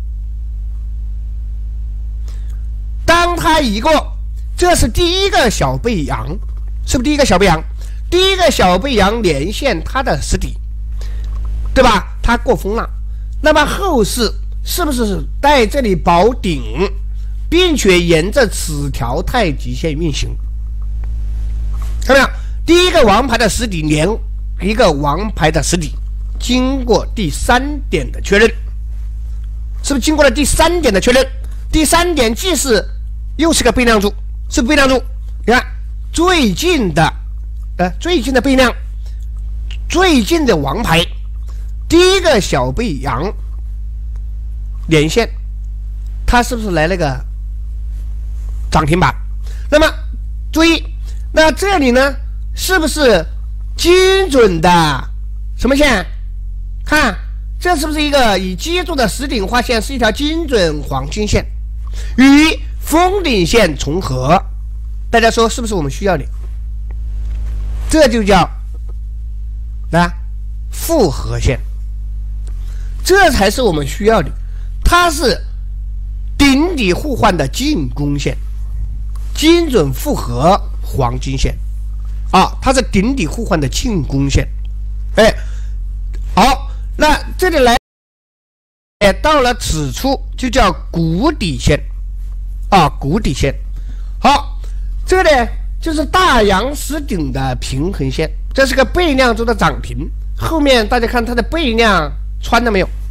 当它一过，这是第一个小背阳，是不是第一个小背阳？第一个小背阳连线它的实底，对吧？它过峰了，那么后市是不是在这里保顶，并且沿着此条太极线运行？看到没有？第一个王牌的实底连一个王牌的实底，经过第三点的确认，是不是经过了第三点的确认？第三点既是又是个背量柱，是不是背量柱？你看最近的呃最近的背量，最近的王牌，第一个小背阳连线，它是不是来了个涨停板？那么注意，那这里呢是不是精准的什么线？看这是不是一个以基柱的实顶画线，是一条精准黄金线，与峰顶线重合？大家说是不是我们需要的？这就叫啊复合线，这才是我们需要的。它是顶底互换的进攻线，精准复合黄金线啊，它是顶底互换的进攻线。哎，好，那这里来，哎，到了此处就叫谷底线啊，谷底线。好，这里就是大阳实顶的平衡线，这是个背量柱的涨停。后面大家看它的背量穿了没有？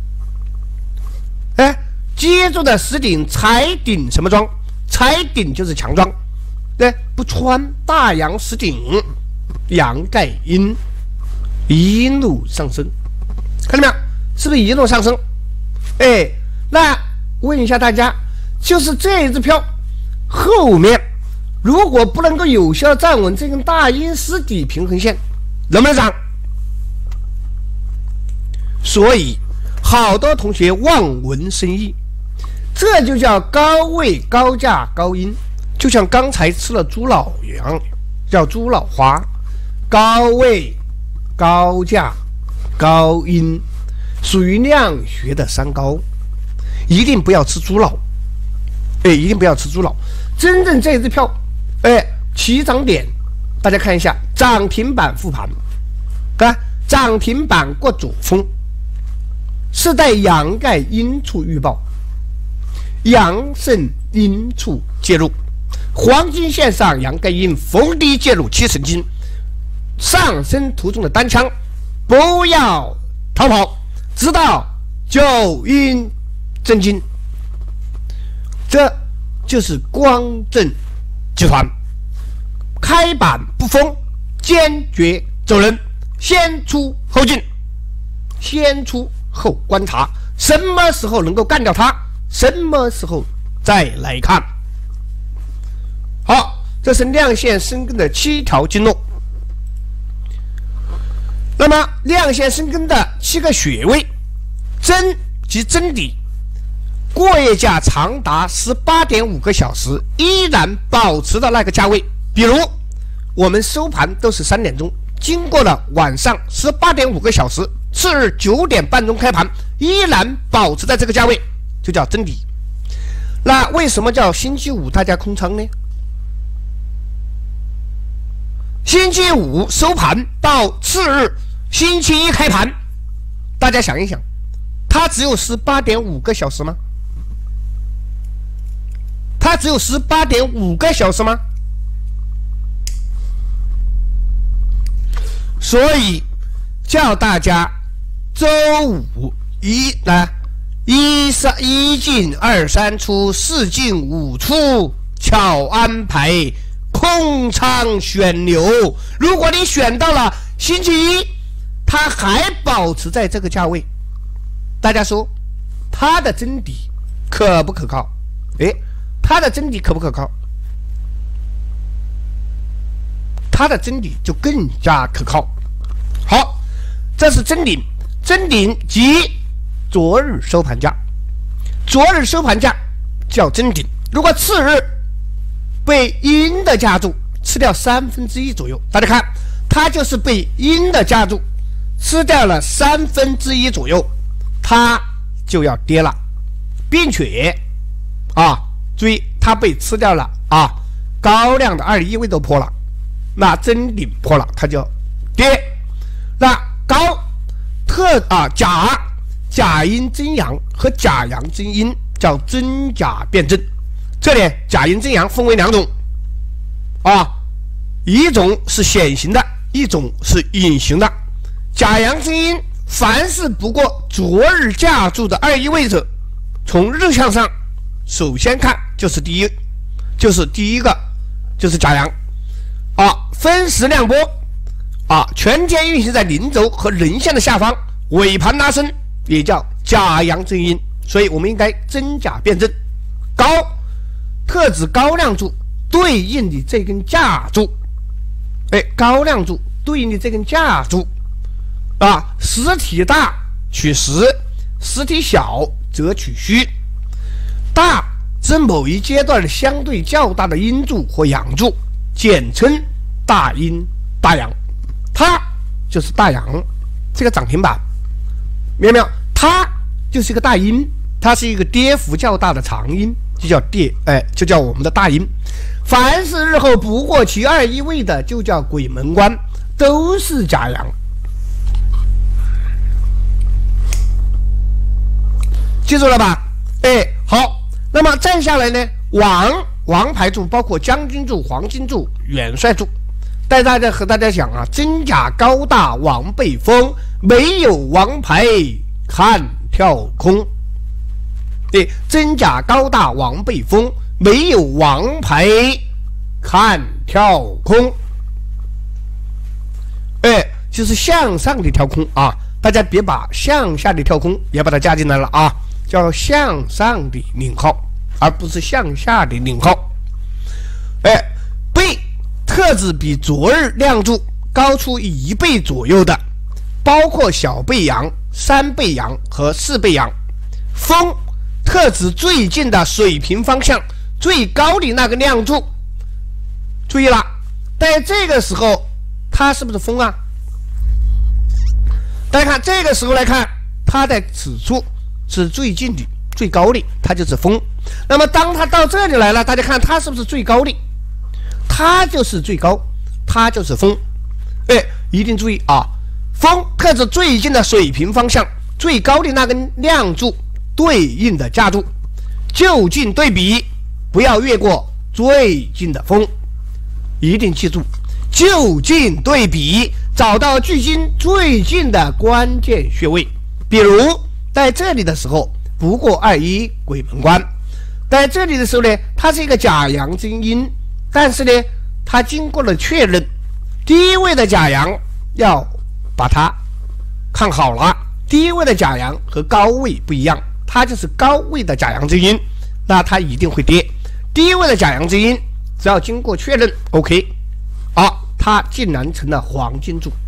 哎，接住的实顶踩顶什么桩？踩顶就是强桩，对，不穿大阳实顶，阳盖阴，一路上升，看到没有？是不是一路上升？哎，那问一下大家，就是这一支票后面如果不能够有效站稳这根大阴实底平衡线，能不能涨？所以好多同学望文生义，这就叫高位高价高阴，就像刚才吃了猪脑一样，叫猪脑花。高位高价高阴，属于量学的三高，一定不要吃猪脑，哎，一定不要吃猪脑。真正这支票，哎，起涨点，大家看一下，涨停板复盘，啊，涨停板过左峰，是在阳盖阴处预报，阳盛阴处介入，黄金线上阳盖阴逢低介入七成金，上升途中的单枪不要逃跑，直到九阴真金。这就是光正集团，开板不封，坚决走人，先出后进，先出后观察，什么时候能够干掉它，什么时候再来看。 这是亮线生根的七条经络。那么亮线生根的七个穴位，真即真底，过夜价长达 十八点五 个小时，依然保持到那个价位。比如我们收盘都是三点钟，经过了晚上 十八点五 个小时，次日九点半钟开盘，依然保持在这个价位，就叫真底。那为什么叫星期五大家空仓呢？星期五收盘到次日星期一开盘，大家想一想，它只有 十八点五 个小时吗？它只有 十八点五 个小时吗？所以叫大家周五一呢，一三一进二三出，四进五出，巧安排，空仓选牛。如果你选到了星期一，它还保持在这个价位，大家说它的真底可不可靠？诶，它的真底可不可靠？它的真底就更加可靠。好，这是真顶，真顶即昨日收盘价，昨日收盘价叫真顶。如果次日被阴的价住，吃掉三分之一左右，大家看，它就是被阴的价住，吃掉了三分之一左右，它就要跌了，并且啊，注意它被吃掉了啊，高量的二一位都破了，那真顶破了，它就跌。那高特啊假假阴真阳和假阳真阴叫真假辩证。这里假阴真阳分为两种啊，一种是显形的，一种是隐形的。假阳真阴，凡是不过昨日价住的二一位者，从日向上首先看就是第一，就是第一个就是假阳啊，分时量波啊，全天运行在零轴和人线的下方，尾盘拉升也叫假阳真阴，所以我们应该真假辩证。高特指高量柱对应的这根架柱，哎，高量柱对应的这根架柱啊，实体大取实，实体小则取虚。大指某一阶段相对较大的阴柱或阳柱，简称大阴大阳。它就是大阳，这个涨停板，明白没有？它就是一个大阴，它是一个跌幅较大的长阴，就叫跌，哎，就叫我们的大阴。凡是日后不过其二一位的，就叫鬼门关，都是假阳。记住了吧？哎，好，那么再下来呢，王王牌柱包括将军柱、黄金柱、元帅柱。带大家和大家讲啊，真假高大王背风，没有王牌看跳空。对，真假高大王背风，没有王牌看跳空。哎，就是向上的跳空啊，大家别把向下的跳空也把它加进来了啊，叫向上的领号，而不是向下的领号。哎，背特指比昨日量柱高出一倍左右的，包括小背阳、三背阳和四背阳。峰特指最近的水平方向最高的那个量柱。注意了，在这个时候它是不是峰啊？大家看这个时候来看，它在此处是最近的、最高的，它就是峰。那么当它到这里来了，大家看它是不是最高的？它就是最高，它就是峰。哎，一定注意啊！峰特指最近的水平方向最高的那根量柱对应的价柱，就近对比，不要越过最近的峰。一定记住，就近对比，找到距今最近的关键穴位。比如在这里的时候，不过二一鬼门关；在这里的时候呢，它是一个假阳真阴。但是呢，它经过了确认，低位的假阳要把它看好了。低位的假阳和高位不一样，它就是高位的假阳真阴，那它一定会跌。低位的假阳真阴只要经过确认 OK， 好，它竟然成了黄金柱。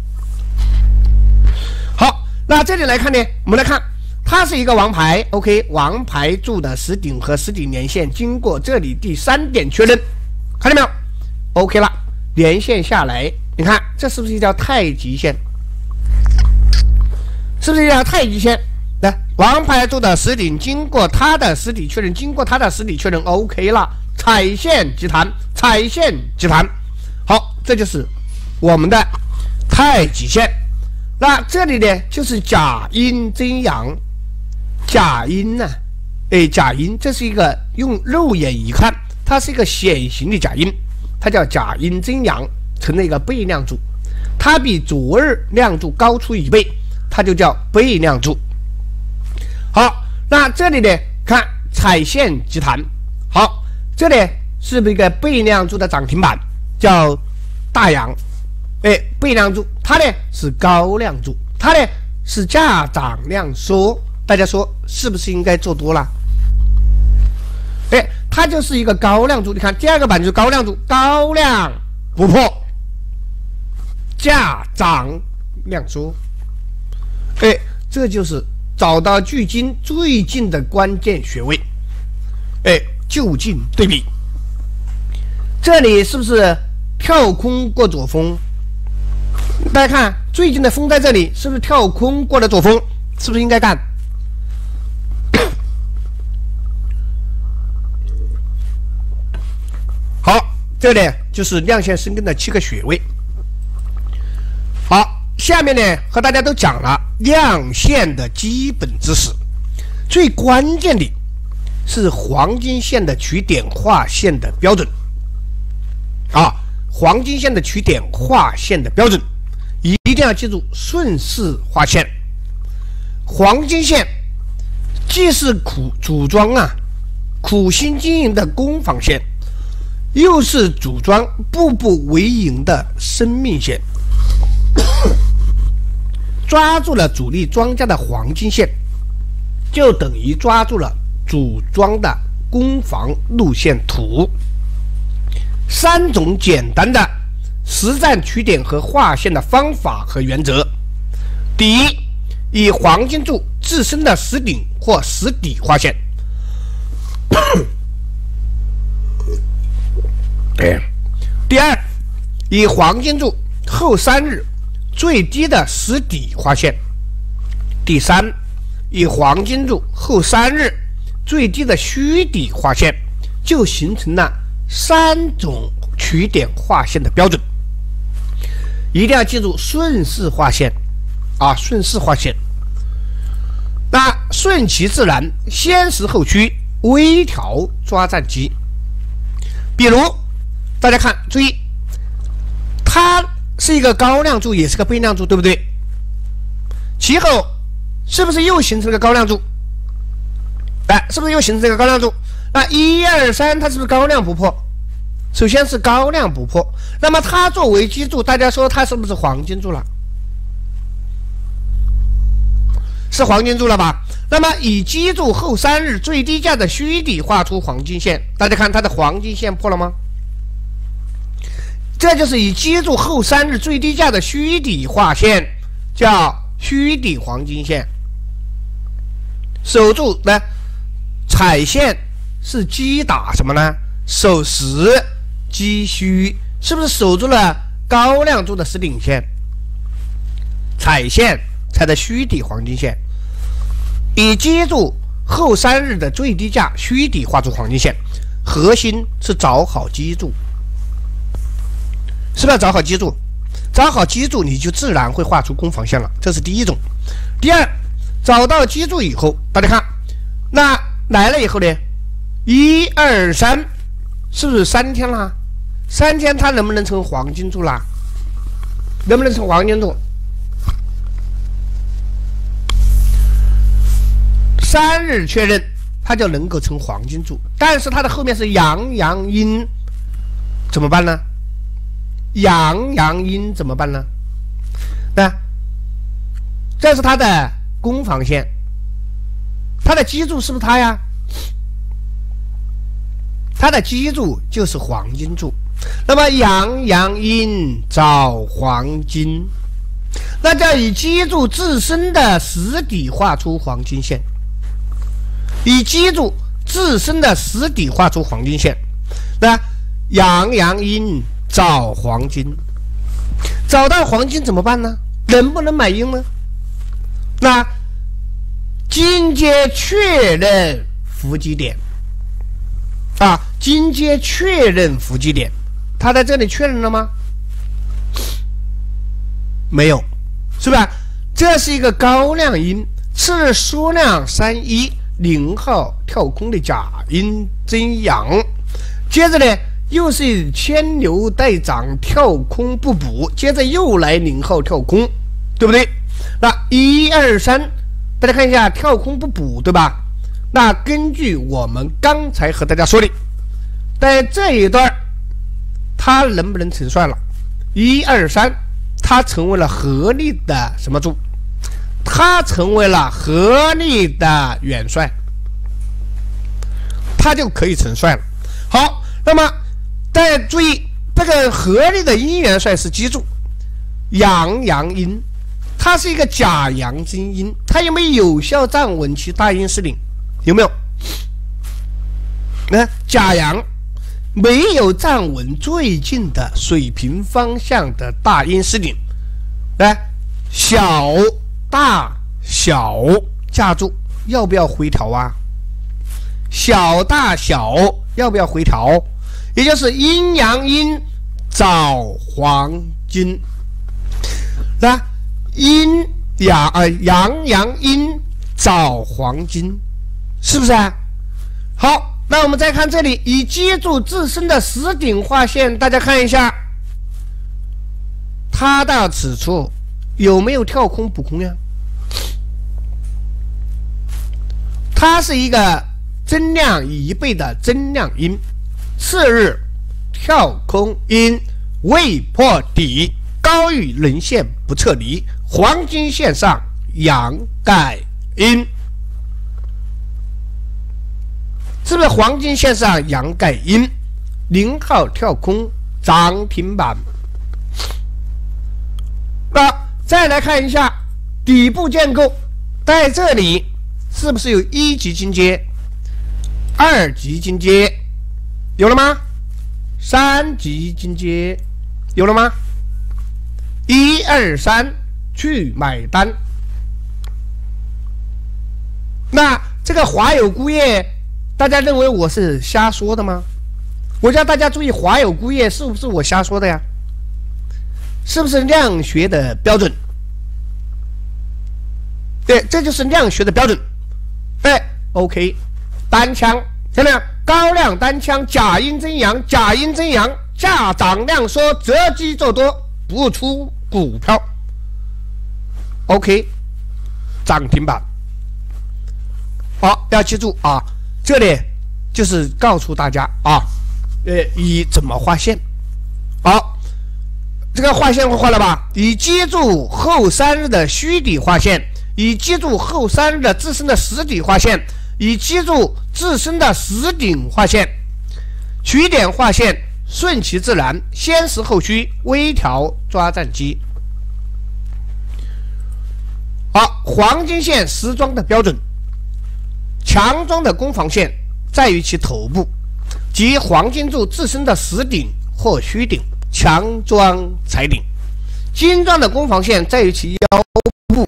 好，那这里来看呢，我们来看它是一个王牌 OK， 王牌柱的实顶和实顶连线经过这里第三点确认，看到没有 OK 了，连线下来，你看这是不是一条太极线？是不是一条太极线？来，王牌柱的实顶经过它的实底确认，经过它的实底确认 OK 了，踩线即弹，踩线即弹。好，这就是我们的太极线。那这里呢，就是假阴真阳，假阴呢、啊，哎，假阴，这是一个用肉眼一看，它是一个显形的假阴，它叫假阴真阳，成了一个倍量柱，它比昨日亮柱高出一倍，它就叫倍量柱。好，那这里呢，看踩线即弹。好，这里是不是一个倍量柱的涨停板，叫大阳？哎，倍量柱，它呢是高量柱，它呢是价涨量缩，大家说是不是应该做多了？哎，它就是一个高量柱。你看第二个板就是高量柱，高量不破，价涨量缩。哎，这就是找到距今最近的关键穴位。哎，就近对比，这里是不是跳空过左峰？大家看最近的峰在这里，是不是跳空过了左峰？是不是应该干？好，这里就是量线生根的七个穴位。好，下面呢和大家都讲了量线的基本知识，最关键的是黄金线的取点画线的标准啊，黄金线的取点画线的标准。一定要记住顺势画线。黄金线既是苦组装啊苦心经营的攻防线，又是组装步步为营的生命线。抓住了主力庄家的黄金线，就等于抓住了组装的攻防路线图。三种简单的实战取点和画线的方法和原则。第一，以黄金柱自身的实顶或实底画线。第二，以黄金柱后三日最低的实底画线。第三，以黄金柱后三日最低的虚底画线，就形成了三种取点画线的标准。一定要记住顺势画线啊，顺势画线。那顺其自然，先实后趋，微调抓战机。比如大家看，注意，它是一个高量柱，也是个倍量柱，对不对？其后是不是又形成了个高量柱？哎，是不是又形成了个高量柱？那一二三，它是不是高量不破？首先是高量不破，那么它作为基柱，大家说它是不是黄金柱了？是黄金柱了吧？那么以基柱后三日最低价的虚底画出黄金线，大家看它的黄金线破了吗？这就是以基柱后三日最低价的虚底画线，叫虚底黄金线。守住呢，踩线是击打什么呢？守实击虚，是不是守住了高量柱的实顶线？踩线踩的虚底黄金线，以基柱后三日的最低价虚底画出黄金线，核心是找好基柱，是不是要找好基柱？找好基柱，你就自然会画出攻防线了，这是第一种。第二，找到基柱以后，大家看，那来了以后呢，一二三，是不是三天啦？三天它能不能成黄金柱啦？能不能成黄金柱？三日确认，它就能够成黄金柱。但是它的后面是阳阳阴，怎么办呢？阳阳阴怎么办呢？那这是它的攻防线，它的基柱是不是它呀？ 它的基柱就是黄金柱。那么阳阳阴找黄金，那叫以基柱自身的实底画出黄金线，以基柱自身的实底画出黄金线。那阳阳阴找黄金，找到黄金怎么办呢？能不能买阴呢？那金阶确认伏击点啊，金阶确认伏击点，它在这里确认了吗？没有，是吧？这是一个高量阴，次日缩量三一零号跳空的假阴真阳，接着呢又是牵牛带涨跳空不补，接着又来零号跳空，对不对？那一二三，大家看一下跳空不补，对吧？那根据我们刚才和大家说的，在这一段它能不能成算了？一二三，它成为了合力的什么柱？它成为了合力的元帅，它就可以成帅了。好，那么大家注意，这个合力的阴元帅是基柱，阳阳阴，它是一个假阳真阴，它有没有有效站稳其大阴失领？有没有？那假阳没有站稳最近的水平方向的大阴失领，来小大小架住，要不要回调啊？小大小要不要回调？也就是阴阳阴找黄金，那阴阳呃阳阳阴找黄金，是不是啊？好，那我们再看这里，以基柱自身的实顶画线，大家看一下，它到此处有没有跳空补空呀？它是一个增量一倍的增量阴，次日跳空阴未破底，高于人线不撤离，黄金线上阳盖阴，是不是黄金线上阳盖阴？零号跳空涨停板。那再来看一下底部建构，在这里是不是有一级金阶、二级金阶？有了吗？三级金阶有了吗？一二三，去买单。那这个华友钴业，大家认为我是瞎说的吗？我叫大家注意，华友钴业是不是我瞎说的呀？是不是量学的标准？对，这就是量学的标准。哎 ，OK， 单枪，怎么样？高量单枪，假阴真阳，假阴真阳，价涨量缩，择机做多，不出股票。OK， 涨停板。好，要记住啊，这里就是告诉大家啊，呃，以怎么画线。好，这个画线画了吧？以基柱后三日的虚底画线，以基柱后三日的自身的实底画线，以基柱自身的实顶画线，取点画线顺其自然，先实后虚，微调抓战机。好，黄金线实装的标准。强装的攻防线在于其头部，即黄金柱自身的实顶或虚顶，强装踩顶；金装的攻防线在于其腰部，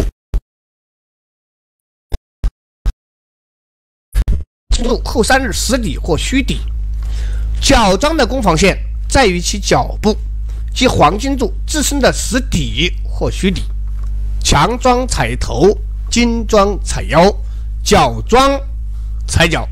金柱后三日实底或虚底；角装的攻防线在于其脚部，即黄金柱自身的实底或虚底，强装踩头，金装踩腰，角装踩脚。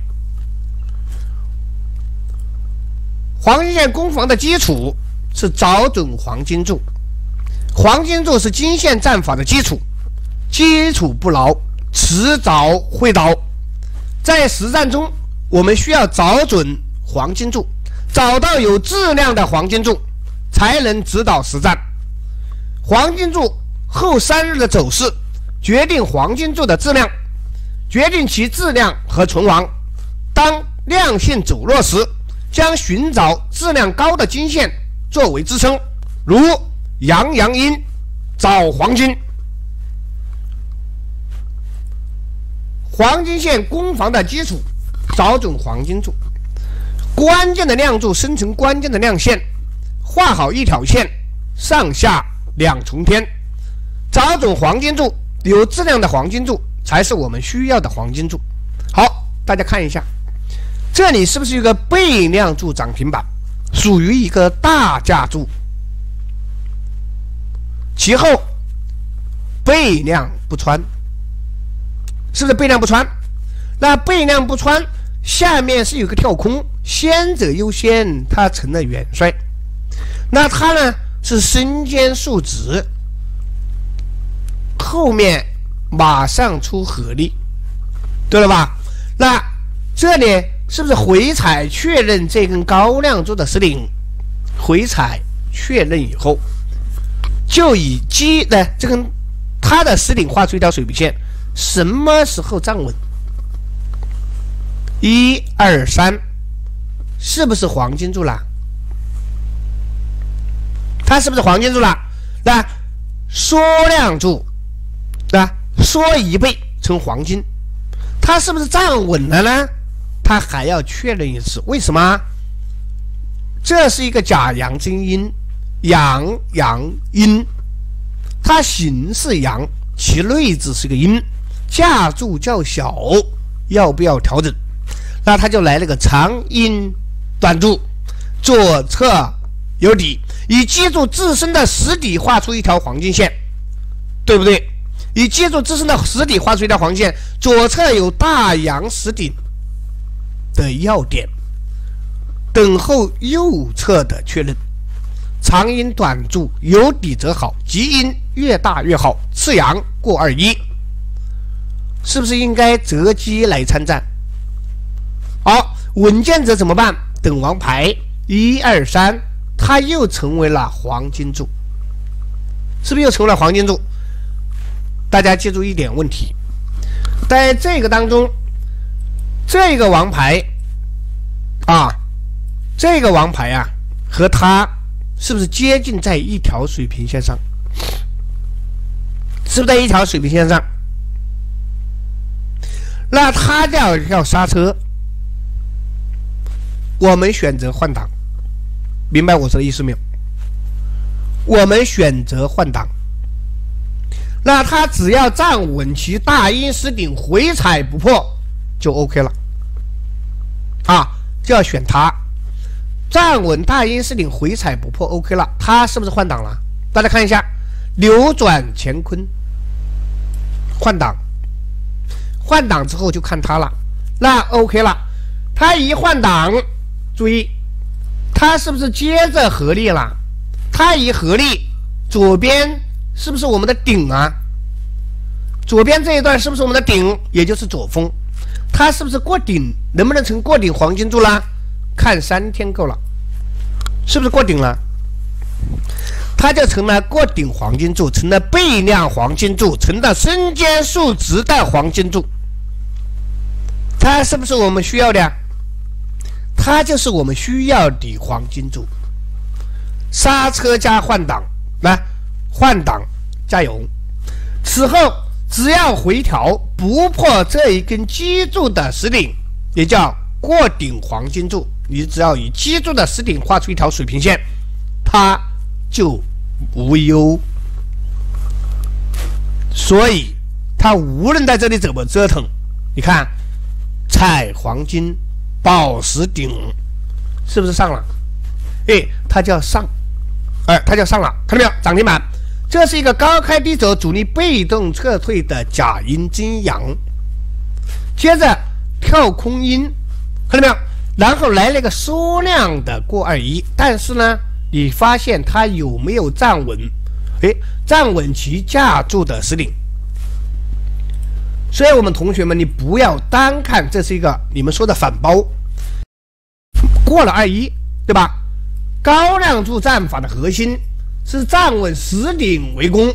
黄金线攻防的基础是找准黄金柱，黄金柱是金线战法的基础，基础不牢，迟早会倒。在实战中，我们需要找准黄金柱，找到有质量的黄金柱，才能指导实战。黄金柱后三日的走势决定黄金柱的质量，决定其质量和存亡。当量性走弱时， 将寻找质量高的金线作为支撑，如阳阳阴找黄金。黄金线攻防的基础，找准黄金柱，关键的亮柱生成关键的亮线，画好一条线，上下两重天，找准黄金柱，有质量的黄金柱才是我们需要的黄金柱。好，大家看一下，这里是不是有个背亮柱涨停板，属于一个大价柱，其后背亮不穿，是不是背亮不穿？那背亮不穿下面是有个跳空，先者优先，它成了元帅，那它呢是身兼数值，后面马上出合力，对了吧？那这里是不是回踩确认这根高亮柱的实顶？回踩确认以后，就以基的这根它的实顶画出一条水平线，什么时候站稳？一二三，是不是黄金柱了？它是不是黄金柱了？那缩量柱，那缩一倍成黄金，它是不是站稳了呢？它还要确认一次，为什么？这是一个假阳真阴，阳阳阴，它形是阳，其内质是个阴，价柱较小，要不要调整？那它就来了个长阴短柱，左侧有底，以基柱自身的实底画出一条黄金线，对不对？以基柱自身的实底画出一条黄金线，左侧有大阳实顶的要点，等候右侧的确认。长阴短柱有底则好，极阴越大越好，次阳过二一，是不是应该择机来参战？好，稳健者怎么办？等王牌一二三，它又成为了黄金柱，是不是又成为了黄金柱？大家记住一点问题，在这个当中，这个王牌啊，这个王牌啊，和它是不是接近在一条水平线上？是不是在一条水平线上？那它要要刹车，我们选择换挡，明白我说的意思没有？我们选择换挡，那它只要站稳其大阴实顶，回踩不破就 OK 了啊，就要选它。站稳大阴实顶，回踩不破 OK 了，它是不是换挡了？大家看一下，扭转乾坤，换挡，换挡之后就看它了，那 OK 了。它一换挡，注意，它是不是接着合力了？它一合力，左边是不是我们的顶啊？左边这一段是不是我们的顶？也就是左峰，它是不是过顶？能不能成过顶黄金柱啦？看三天够了，是不是过顶了？它就成了过顶黄金柱，成了背亮黄金柱，成了身兼数值的黄金柱。它是不是我们需要的？它就是我们需要的黄金柱。刹车加换挡，来换挡，加油。此后只要回调不破这一根基柱的实顶，也叫过顶黄金柱，你只要以基柱的实顶画出一条水平线，它就无忧。所以它无论在这里怎么折腾，你看踩黄金宝石顶是不是上了？哎，它叫上，哎，它叫上了，看到没有？涨停板，这是一个高开低走，主力被动撤退的假阴真阳。接着跳空阴，看到没有？然后来了一个缩量的过二一，但是呢，你发现它有没有站稳？哎，站稳其架柱的实顶。所以我们同学们，你不要单看这是一个你们说的反包，过了二一，对吧？高量柱战法的核心是站稳实顶为攻，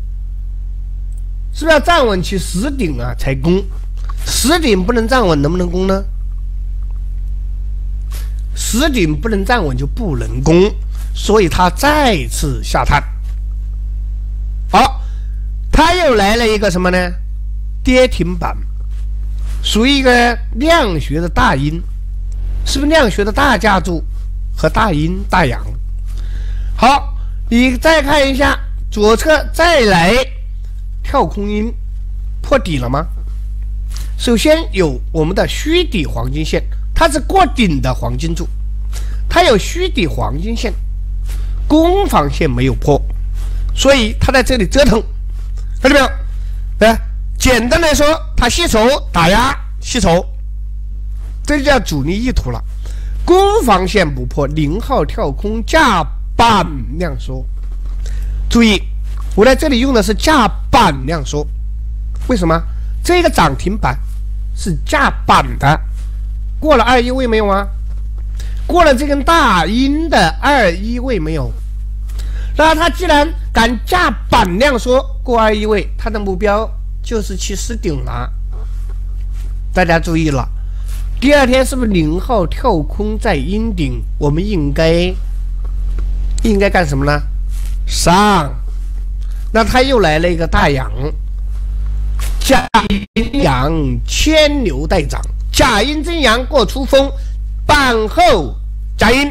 是不是要站稳其实顶啊才攻？实顶不能站稳，能不能攻呢？ 实顶不能站稳就不能攻，所以它再次下探。好，它又来了一个什么呢？跌停板，属于一个量学的大阴，是不是量学的大架柱和大阴大阳？好，你再看一下左侧再来跳空阴，破底了吗？首先有我们的虚底黄金线，它是过顶的黄金柱，它有虚底黄金线，攻防线没有破，所以它在这里折腾，看到没有？来，简单来说，它吸筹打压吸筹，这就叫主力意图了。攻防线不破，零号跳空价板量缩。注意，我在这里用的是价板量缩，为什么？这个涨停板是价板的，过了二一位没有啊？过了这根大阴的二一位没有？那它既然敢价板量缩过二一位，它的目标就是去失顶了。大家注意了，第二天是不是零号跳空在阴顶？我们应该应该干什么呢？上。那它又来了一个大阳。假阴阳牵牛带涨，假阴真阳过出风，板后假阴。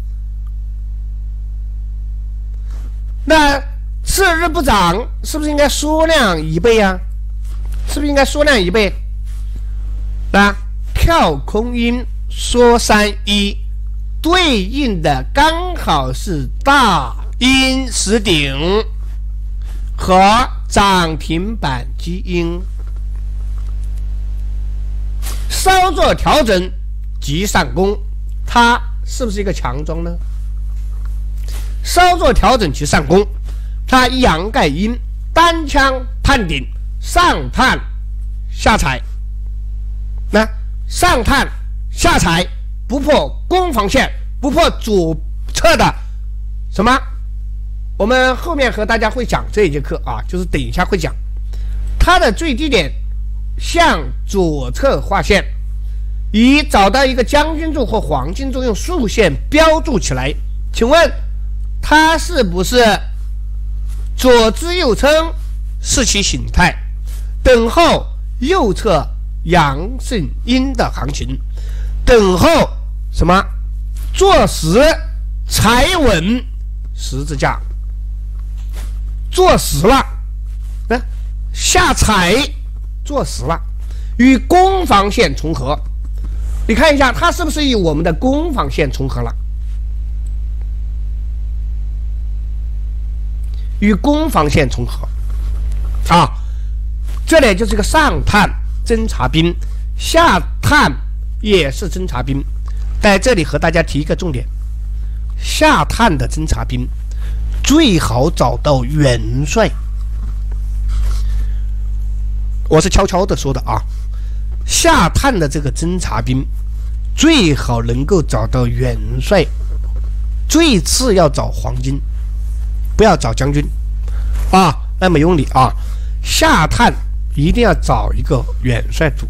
那次日不涨，是不是应该缩量一倍啊？是不是应该缩量一倍？那跳空阴缩三一，对应的刚好是大阴实顶和涨停板基因，稍作调整即上攻，它是不是一个强庄呢？稍作调整即上攻，它阳盖阴，单枪探顶，上探下踩，那上探下踩不破攻防线，不破左侧的什么？我们后面和大家会讲这一节课啊，就是等一下会讲，它的最低点向左侧画线，以找到一个将军柱或黄金柱，用竖线标注起来。请问它是不是左支右撑是其形态？等候右侧阳盛阴的行情，等候什么？坐实踩稳十字架。坐实了，啊，下踩坐实了，与攻防线重合。你看一下，它是不是与我们的攻防线重合了？与攻防线重合啊，这里就是个上探侦察兵，下探也是侦察兵。在这里和大家提一个重点：下探的侦察兵最好找到元帅，我是悄悄的说的啊。下探的这个侦察兵最好能够找到元帅，最次要找黄金，不要找将军啊，那没用理啊。下探一定要找一个元帅组。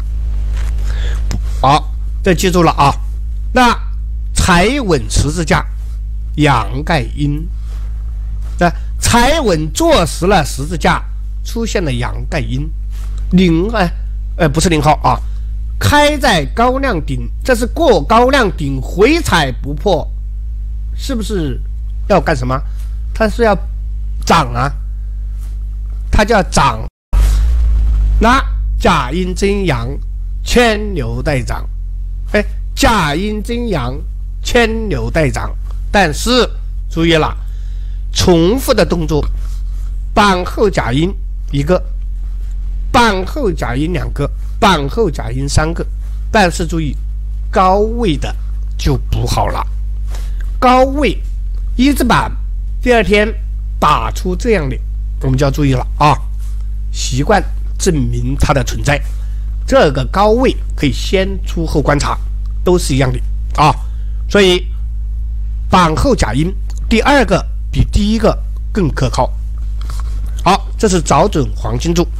好，这记住了啊。那踩稳十字架，阳盖阴。那踩稳坐实了十字架，出现了阳盖阴，零哎呃不是零号啊，开在高量顶，这是过高量顶回踩不破，是不是要干什么？它是要涨啊，它叫涨。那假阴真阳，牵牛带涨，哎，假阴真阳，牵牛带涨，但是注意了。重复的动作，板后假阴一个，板后假阴两个，板后假阴三个，但是注意，高位的就不好了。高位一字板，第二天打出这样的，我们就要注意了啊！习惯证明它的存在，这个高位可以先出后观察，都是一样的啊。所以板后假阴，第二个比第一个更可靠。好，这是找准黄金柱。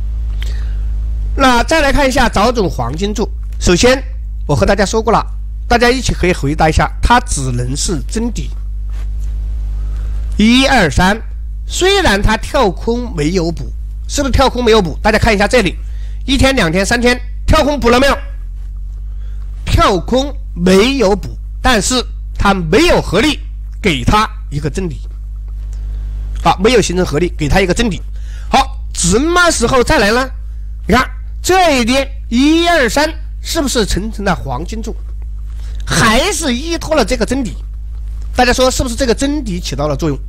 那再来看一下找准黄金柱。首先，我和大家说过了， 大家一起可以回答一下，它只能是真底。一二三，虽然它跳空没有补，是不是跳空没有补？大家看一下这里，一天、两天、三天，跳空补了没有？跳空没有补，但是它没有合力，给它一个真底。好，没有形成合力，给它一个真底。好，什么时候再来呢？你看这一点一二三，是不是形成了黄金柱？还是依托了这个真底？大家说是不是这个真底起到了作用？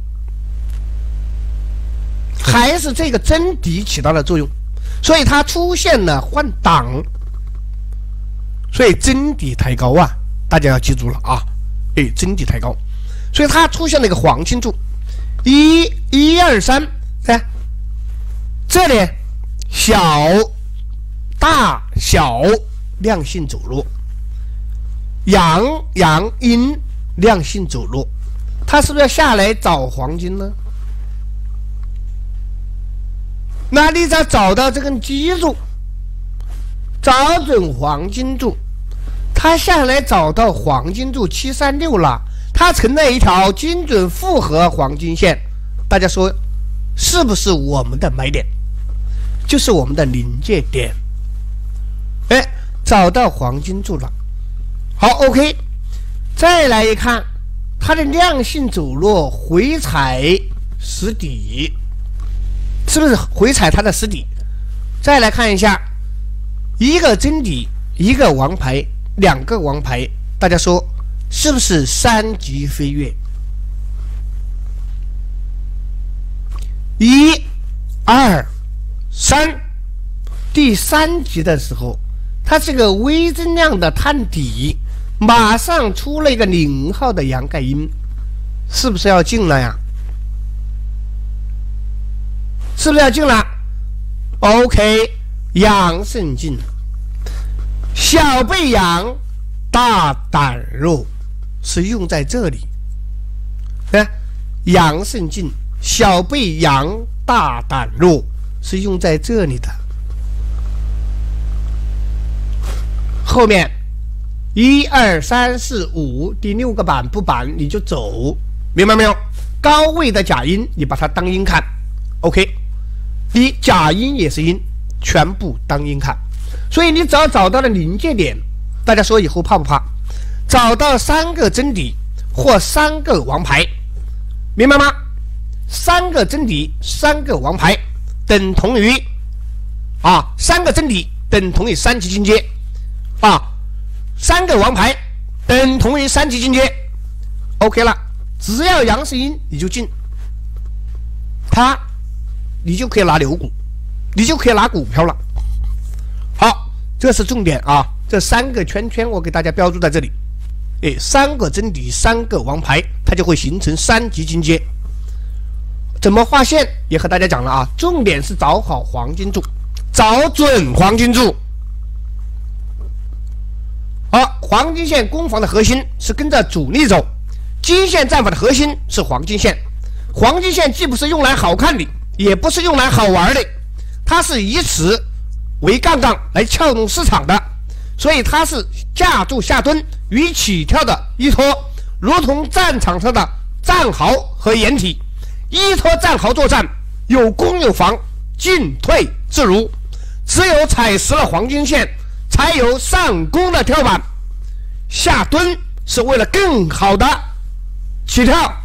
还是这个真底起到了作用？所以它出现了换挡，所以真底抬高啊，大家要记住了啊！哎，真底抬高，所以它出现了一个黄金柱，一、一二三，哎，这里小、大、小量性走弱，阳、阳、阴量性走弱，它是不是要下来找黄金呢？那你只要找到这根基柱，找准黄金柱，它下来找到黄金柱七三六了，它成了一条精准复合黄金线，大家说是不是我们的买点？就是我们的临界点。哎，找到黄金柱了。好 ，OK， 再来一看，它的量性走弱，回踩实底。是不是回踩它的实底？再来看一下，一个真底，一个王牌，两个王牌，大家说是不是三级飞跃？一、二、三，第三级的时候，它是个微增量的探底，马上出了一个零号的阳盖阴，是不是要进了呀？是不是要进了 ？OK， 阳胜进，小背阳，大胆弱，是用在这里。哎，阳胜进，小背阳，大胆弱，是用在这里的。后面一二三四五，第六个板不板你就走，明白没有？高位的假阴，你把它当阴看 ，OK。你假阴也是阴，全部当阴看，所以你只要找到了临界点，大家说以后怕不怕？找到三个真底或三个王牌，明白吗？三个真底，三个王牌等同于啊，三个真底等同于三级进阶啊，三个王牌等同于三级进阶 ，OK 了，只要阳是阴你就进，它。你就可以拿牛股，你就可以拿股票了。好，这是重点啊！这三个圈圈我给大家标注在这里。哎，三个真底，三个王牌，它就会形成三级进阶。怎么画线也和大家讲了啊，重点是找好黄金柱，找准黄金柱。好，黄金线攻防的核心是跟着主力走，金线战法的核心是黄金线。黄金线既不是用来好看的，也不是用来好玩的，它是以此为杠杠来撬动市场的，所以它是架住下蹲与起跳的依托，如同战场上的战壕和掩体，依托战壕作战，有攻有防，进退自如。只有踩实了黄金线，才有上攻的跳板。下蹲是为了更好的起跳。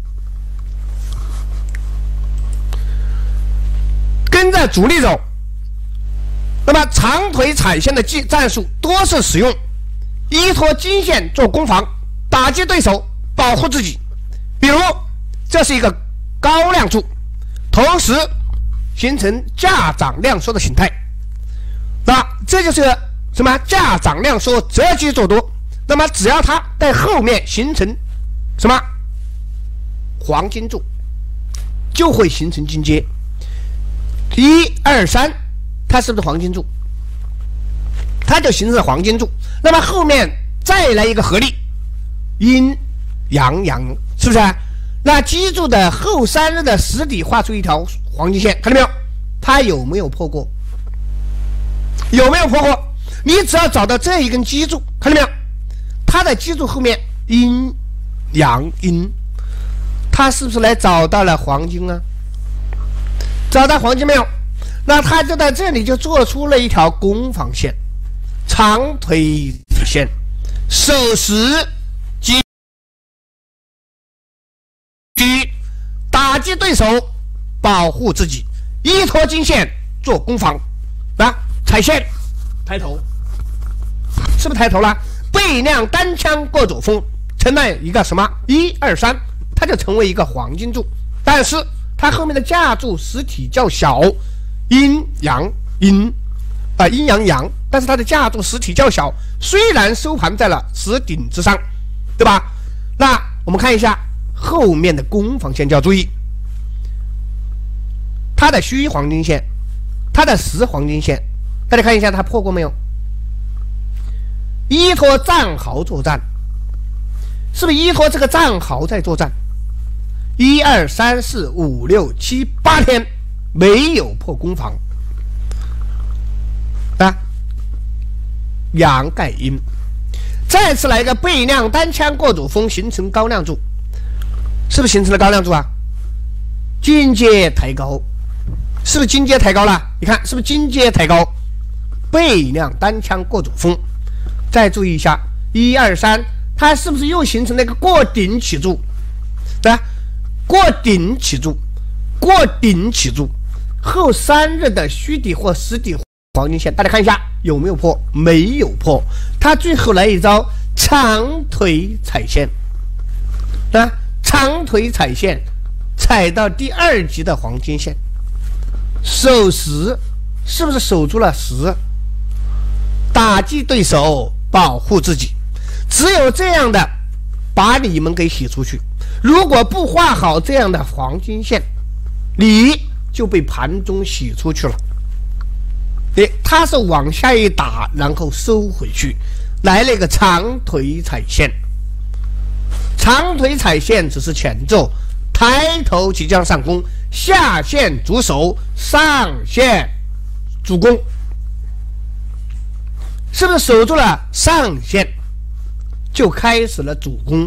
跟着主力走，那么长腿踩线的技战术多是使用依托金线做攻防，打击对手，保护自己。比如这是一个高量柱，同时形成价涨量缩的形态，那这就是什么价涨量缩择机做多。那么只要它在后面形成什么黄金柱，就会形成金阶。一二三，它是不是黄金柱？它就形成了黄金柱。那么后面再来一个合力，阴阳阳，是不是、啊？那基柱的后三日的实底画出一条黄金线，看到没有？它有没有破过？有没有破过？你只要找到这一根基柱，看到没有？ 它的基柱后面阴阳阴，它是不是来找到了黄金啊？找到黄金没有？那它就在这里就做出了一条攻防线，长腿线，守时击打击对手，保护自己，依托金线做攻防啊！踩线抬头，是不是抬头了？背量单枪过左峰，成了一个什么一二三，它就成为一个黄金柱。但是它后面的架柱实体较小，阴阳阴啊、呃、阴阳阳，但是它的架柱实体较小，虽然收盘在了实顶之上，对吧？那我们看一下后面的攻防线，就要注意它的虚黄金线，它的实黄金线，大家看一下它破过没有？依托战壕作战，是不是依托这个战壕在作战？一二三四五六七八天没有破攻防啊，阳盖阴，再次来一个背量单枪过左峰，形成高量柱，是不是形成了高量柱啊？金阶抬高，是不是金阶抬高了？你看是不是金阶抬高？背量单枪过左峰，再注意一下一二三，它是不是又形成了一个过顶起柱？对吧？过顶起柱，过顶起柱，后三日的虚底或实底黄金线，大家看一下有没有破？没有破。它最后来一招长腿踩线，啊，长腿踩线，踩到第二级的黄金线，守时，是不是守住了时？打击对手，保护自己，只有这样的把你们给洗出去。如果不画好这样的黄金线，你就被盘中洗出去了。诶，它是往下一打，然后收回去，来了一个长腿踩线。长腿踩线只是前奏，抬头即将上攻，下线主守，上线主攻，是不是守住了上线，就开始了主攻？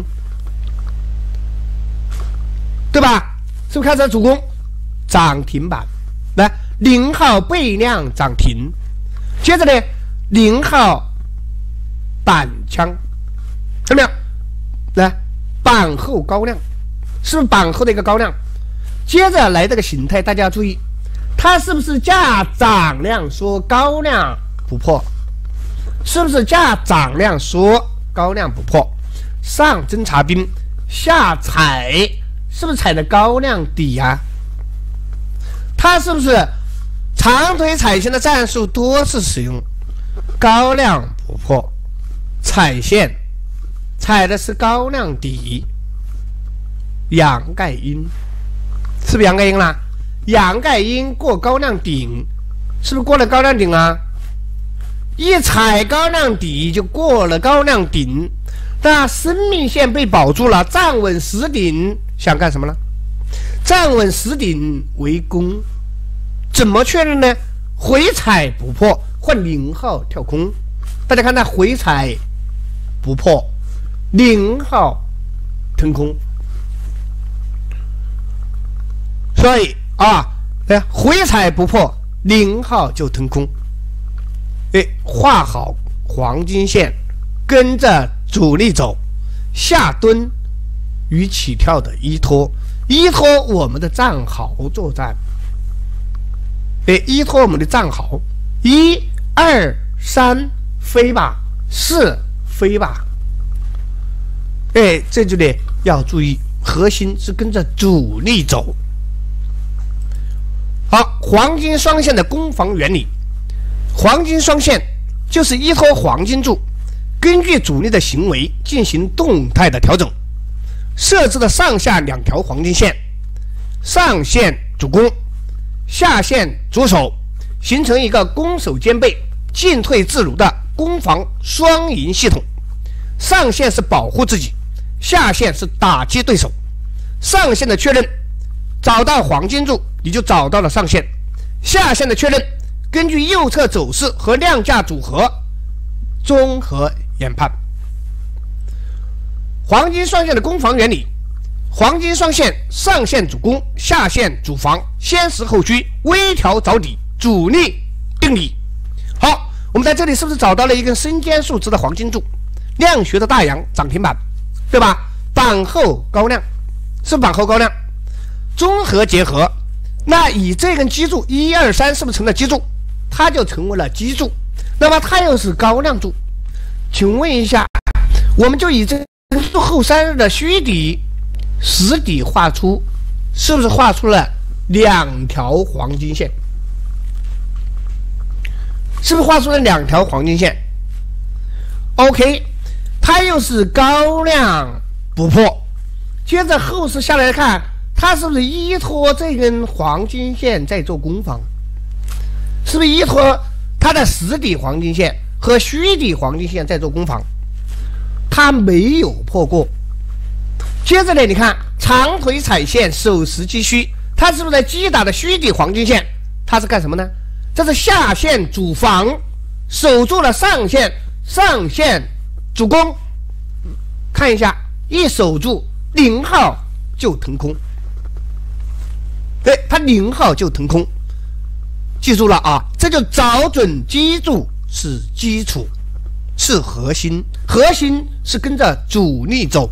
对吧？是不是开始了主攻？涨停板，来零号背量涨停，接着呢零号板枪，看到没有？来板后高量，是不是板后的一个高量？接着来这个形态，大家要注意，它是不是价涨量缩，高量不破？是不是价涨量缩，高量不破？上侦察兵，下踩。是不是踩的高量底啊？它是不是长腿踩线的战术多次使用？高量不破，踩线，踩的是高量底，阳盖阴，是不是阳盖阴啦？阳盖阴过高量顶，是不是过了高量顶啊？一踩高量底就过了高量顶，那生命线被保住了，站稳实顶。想干什么呢？站稳实顶为攻，怎么确认呢？回踩不破，换零号跳空。大家看它回踩不破，零号腾空。所以啊，哎，回踩不破，零号就腾空。哎，画好黄金线，跟着主力走，下蹲。与起跳的依托，依托我们的战壕作战，哎，依托我们的战壕，一二三飞吧，四飞吧，哎，这就得要注意，核心是跟着主力走。好，黄金双线的攻防原理，黄金双线就是依托黄金柱，根据主力的行为进行动态的调整。设置了上下两条黄金线，上线主攻，下线主守，形成一个攻守兼备、进退自如的攻防双赢系统。上线是保护自己，下线是打击对手。上线的确认，找到黄金柱，你就找到了上线；下线的确认，根据右侧走势和量价组合综合研判。 黄金双线的攻防原理，黄金双线上线主攻，下线主防，先实后虚，微调找底，主力定理。好，我们在这里是不是找到了一根身兼数值的黄金柱？量学的大阳涨停板，对吧？板后高量，是板后高量，综合结合，那以这根基柱一二三是不是成了基柱？它就成为了基柱，那么它又是高量柱。请问一下，我们就以这根后三日的虚底实底画出，是不是画出了两条黄金线？是不是画出了两条黄金线 ？OK， 它又是高量不破，接着后市下来看，它是不是依托这根黄金线在做攻防？是不是依托它的实底黄金线和虚底黄金线在做攻防？它没有破过。接着呢，你看长腿踩线守时击虚，它是不是在击打的虚底黄金线？它是干什么呢？这是下线主防，守住了上线，上线主攻。看一下，一守住零号就腾空，对，它零号就腾空。记住了啊，这就找准基柱是基础，是核心，核心是跟着主力走。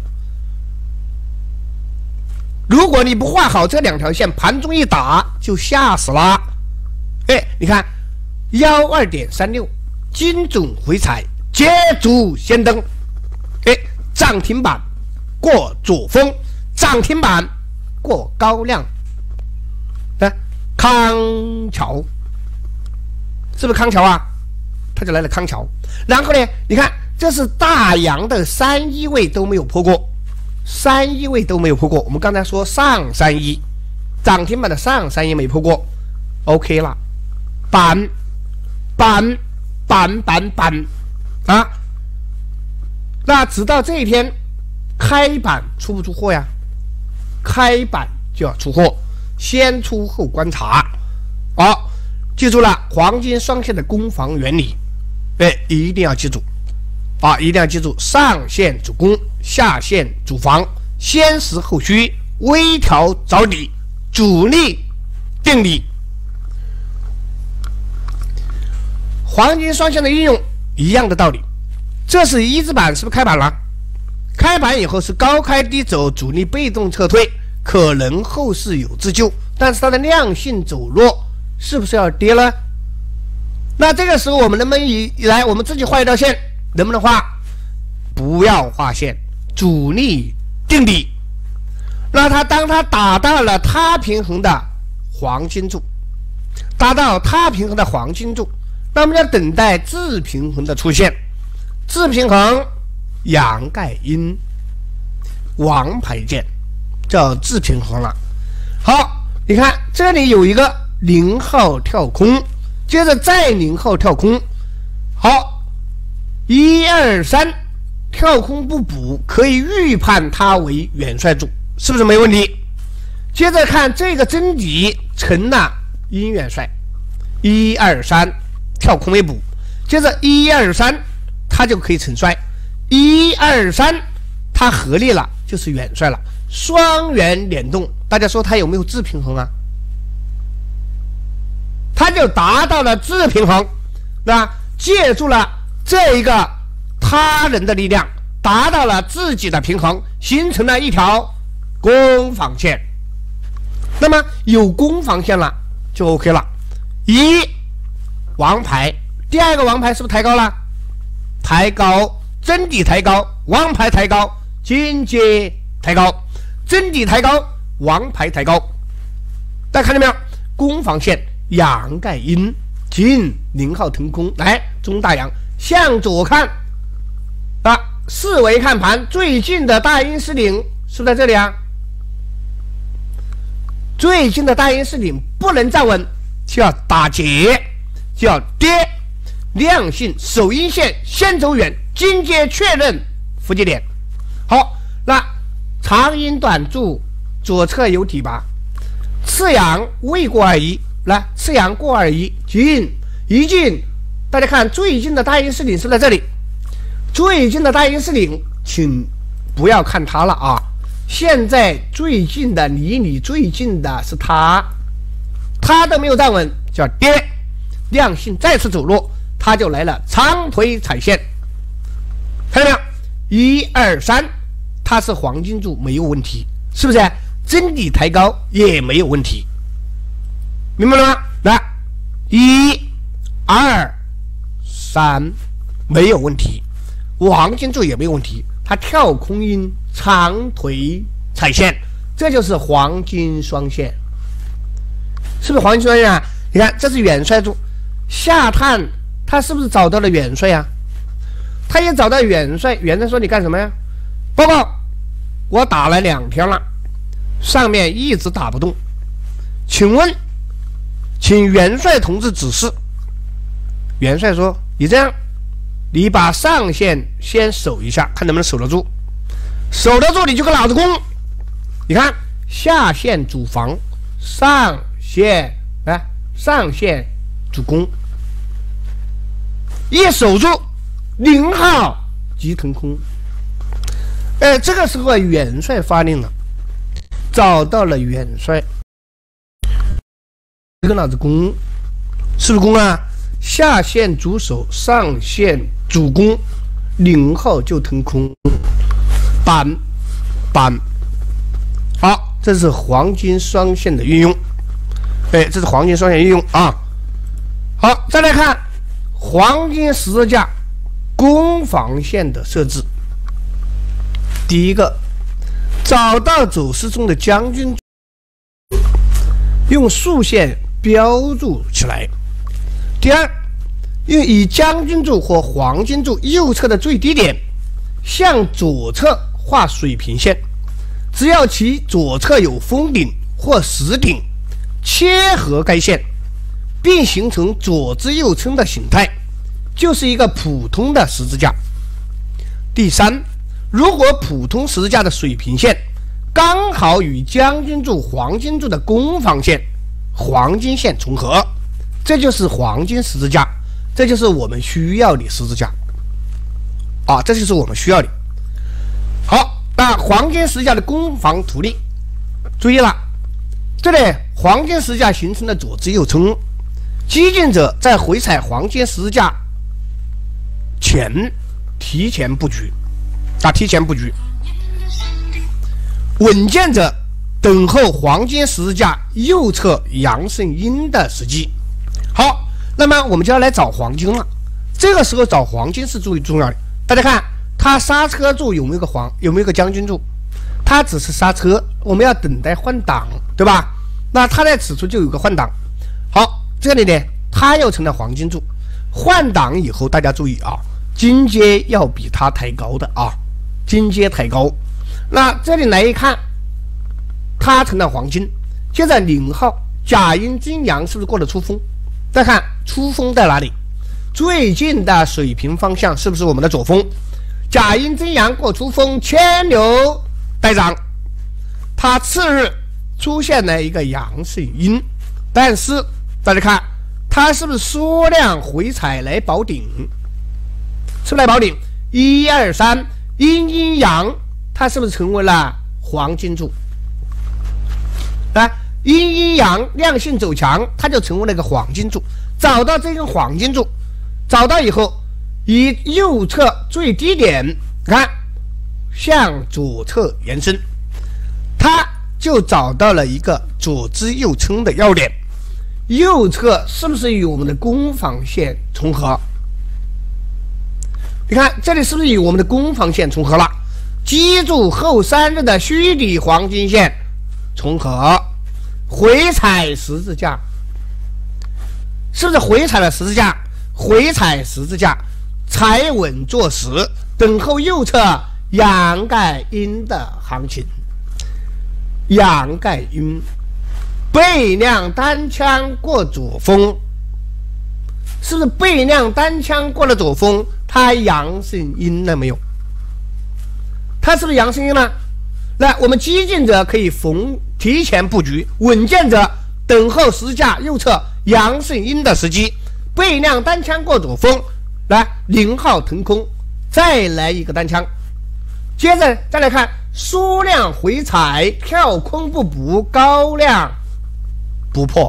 如果你不画好这两条线，盘中一打就吓死了。哎，你看幺二点三六精准回踩，捷足先登，哎，涨停板过左峰，涨停板过高量，来康桥。是不是康桥啊？他就来了康桥。然后呢，你看这是大阳的三一位都没有破过，三一位都没有破过。我们刚才说上三一涨停板的上三一没破过 ，OK 了。板板板板板啊！那直到这一天开板出不出货呀？开板就要出货，先出后观察。好、哦。记住了黄金双线的攻防原理，哎，一定要记住啊！一定要记住，上线主攻，下线主防，先实后虚，微调找底，主力定理。黄金双线的运用一样的道理，这是一字板，是不是开板了？开板以后是高开低走，主力被动撤退，可能后市有自救，但是它的量性走弱。是不是要跌了？那这个时候我们能不能以来我们自己画一条线？能不能画？不要画线，主力定理。那它当它打到了它平衡的黄金柱，达到它平衡的黄金柱，那我们要等待自平衡的出现。自平衡阳盖阴，王牌剑叫自平衡了。好，你看这里有一个零号跳空，接着再零号跳空，好，一二三跳空不补，可以预判它为元帅柱，是不是没问题？接着看这个真底成了阴元帅，一二三跳空没补，接着一二三它就可以成帅，一二三它合力了就是元帅了，双元联动，大家说它有没有自平衡啊？它就达到了自平衡，那借助了这一个他人的力量，达到了自己的平衡，形成了一条攻防线。那么有攻防线了就 OK 了。一王牌，第二个王牌是不是抬高了？抬高，真底抬高，王牌抬高，金阶抬高，真底抬高，王牌抬高。大家看见没有？攻防线。阳盖阴，金零号腾空，来中大阳向左看啊，四维看盘，最近的大阴失顶是不是在这里啊？最近的大阴失顶不能站稳，就要打结，就要跌，量性守阴线先走远，金阶确认伏击点。好，那长阴短柱左侧有底吧，次阳未过二一。来，次阳过二一，进一进，大家看最近的大阴失顶是不是在这里？最近的大阴失顶，请不要看它了啊。现在最近的离你最近的是它，它都没有站稳，叫跌，量性再次走弱，它就来了长腿踩线，看到没有？一二三，它是黄金柱没有问题，是不是？真底抬高也没有问题，明白了吗？来，一、二、三，没有问题，黄金柱也没有问题，它跳空阴长腿踩线，这就是黄金双线，是不是黄金双线啊？你看，这是元帅柱下探，它是不是找到了元帅啊？他也找到元帅，元帅说你干什么呀？报告，我打了两天了，上面一直打不动，请问，请元帅同志指示。元帅说：“你这样，你把上线先守一下，看能不能守得住。守得住你就跟老子攻。你看下线主防，上线哎，上线主攻，一守住，零号即腾空。哎，这个时候元帅发令了，找到了元帅，你跟老子攻，是不是攻啊？”下线主守，上线主攻，零号就腾空，板板，好，这是黄金双线的运用，哎，这是黄金双线运用啊。好，再来看黄金十字架攻防线的设置。第一个，找到走势中的将军，用竖线标注起来。第二，用以将军柱或黄金柱右侧的最低点向左侧画水平线，只要其左侧有峰顶或实顶切合该线，并形成左支右撑的形态，就是一个普通的十字架。第三，如果普通十字架的水平线刚好与将军柱、黄金柱的攻防线、黄金线重合，这就是黄金十字架，这就是我们需要的十字架啊，这就是我们需要的。好，那黄金十字架的攻防图例，注意了，这里黄金十字架形成的左支右撑，激进者在回踩黄金十字架前提前布局啊，提前布局；稳健者等候黄金十字架右侧阳盛阴的时机。好，那么我们就要来找黄金了。这个时候找黄金是最重要的。大家看，它刹车柱有没有个黄，有没有个将军柱？它只是刹车，我们要等待换挡，对吧？那它在此处就有个换挡。好，这里呢，它又成了黄金柱。换挡以后，大家注意啊，金阶要比它抬高的啊，金阶抬高。那这里来一看，它成了黄金。现在零号甲阴金阳是不是过了出峰？再看出峰在哪里？最近的水平方向是不是我们的左峰？甲阴真阳过出峰，牵牛带涨，它次日出现了一个阳盛阴，但是大家看它是不是缩量回踩来保顶？是不是来保顶？一二三，阴阴阳，它是不是成为了黄金柱？来。阴阴阳量性走强，它就成为了一个黄金柱。找到这根黄金柱，找到以后，以右侧最低点，看向左侧延伸，它就找到了一个左支右撑的要点。右侧是不是与我们的攻防线重合？你看这里是不是与我们的攻防线重合了？记住后三日的虚底黄金线重合。回踩十字架，是不是回踩了十字架？回踩十字架，踩稳坐实，等候右侧阳盖阴的行情。阳盖阴，背量单枪过左峰，是不是背量单枪过了左峰？它阳盛阴了没有？它是不是阳盛阴了？那我们激进者可以逢提前布局，稳健者等候十字架右侧阳盛阴的时机，背量单枪过左峰，来零号腾空，再来一个单枪， 接着再来看缩量回踩，跳空不补，高量不破，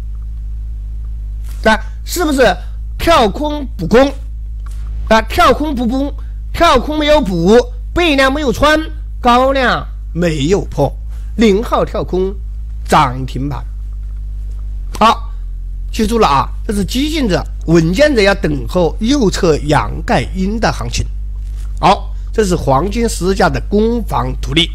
啊，是不是跳空补空？啊，跳空不补，跳空没有补，背量没有穿，高量没有破，零号跳空涨停板。好，记住了啊，这是激进者、稳健者要等候右侧阳盖阴的行情。好，这是黄金十字架的攻防图例。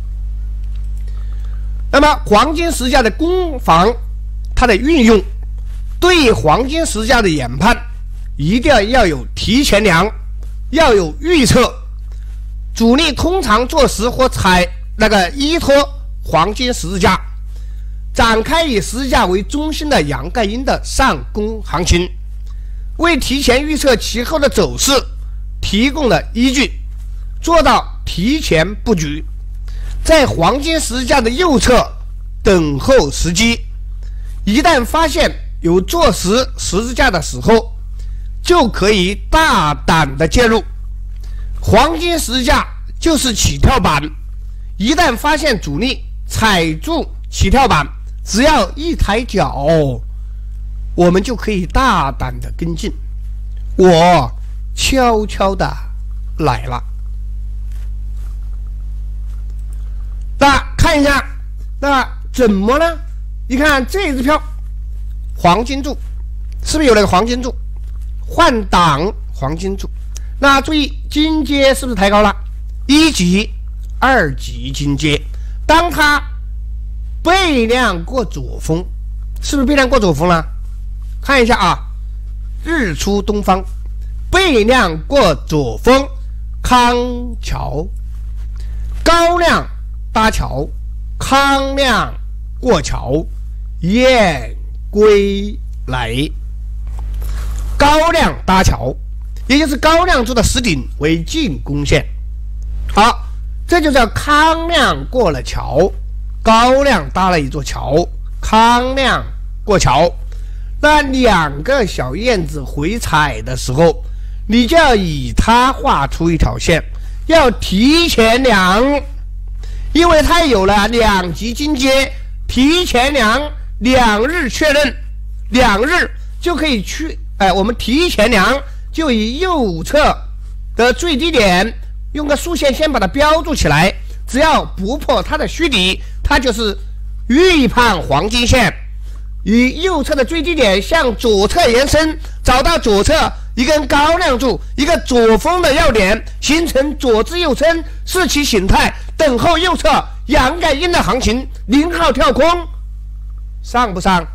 那么黄金十字架的攻防，它的运用，对黄金十字架的研判，一定要要有提前量，要有预测。主力通常做实或踩那个依托黄金十字架，展开以十字架为中心的阳盖阴的上攻行情，为提前预测其后的走势提供了依据，做到提前布局，在黄金十字架的右侧等候时机，一旦发现有做实十字架的时候，就可以大胆的介入。黄金十字架就是起跳板，一旦发现主力踩住起跳板，只要一抬脚，我们就可以大胆的跟进。我悄悄的来了。那看一下，那怎么呢？你看这支票，黄金柱，是不是有那个黄金柱？换挡黄金柱。那注意金阶是不是抬高了？一级、二级金阶，当它背量过左峰，是不是背量过左峰了？看一下啊，日出东方，背量过左峰，康桥，高量搭桥，康量过桥，雁归来，高量搭桥，也就是高量柱的实顶为进攻线。好，这就叫康量过了桥，高量搭了一座桥，康量过桥。那两个小燕子回踩的时候，你就要以它画出一条线，要提前量，因为它有了两级金阶，提前量两日确认，两日就可以去，哎，我们提前量就以右侧的最低点用个竖线先把它标注起来，只要不破它的虚底，它就是预判黄金线。以右侧的最低点向左侧延伸，找到左侧一根高量柱，一个左峰的要点，形成左支右撑，视其形态，等候右侧阳盖阴的行情。零号跳空上不上？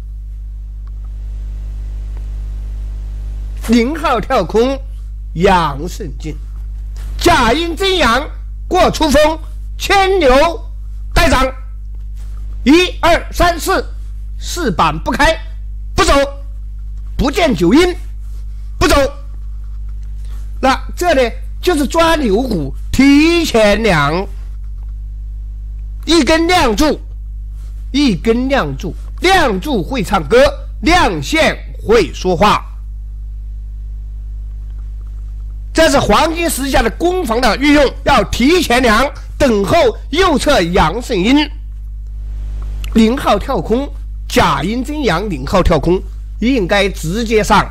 零号跳空阳胜进，假阴真阳过出峰，牵牛带涨，一二三四，四板不开不走，不见九阴不走。那这里就是抓牛股提前量，一根亮柱，一根亮柱，亮柱会唱歌，亮线会说话。这是黄金十字架的攻防的运用，要提前量，等候右侧阳胜阴。零号跳空，假阴真阳，零号跳空应该直接上。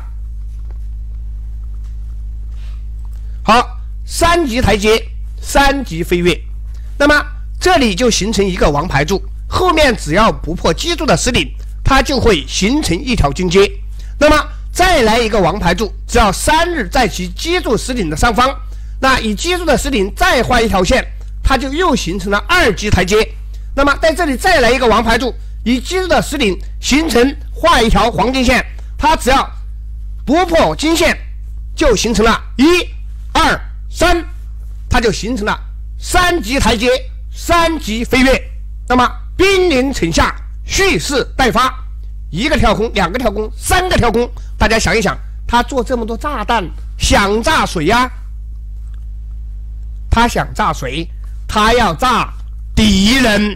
好，三级台阶，三级飞跃，那么这里就形成一个王牌柱，后面只要不破基柱的实顶，它就会形成一条金阶。那么再来一个王牌柱，只要三日在其基柱实顶的上方，那以基柱的实顶再画一条线，它就又形成了二级台阶。那么在这里再来一个王牌柱，以基柱的实顶形成画一条黄金线，它只要不破金线，就形成了一二三，它就形成了三级台阶，三级飞跃。那么兵临城下，蓄势待发，一个跳空，两个跳空，三个跳空。大家想一想，他做这么多炸弹，想炸谁呀、啊？他想炸谁？他要炸敌人。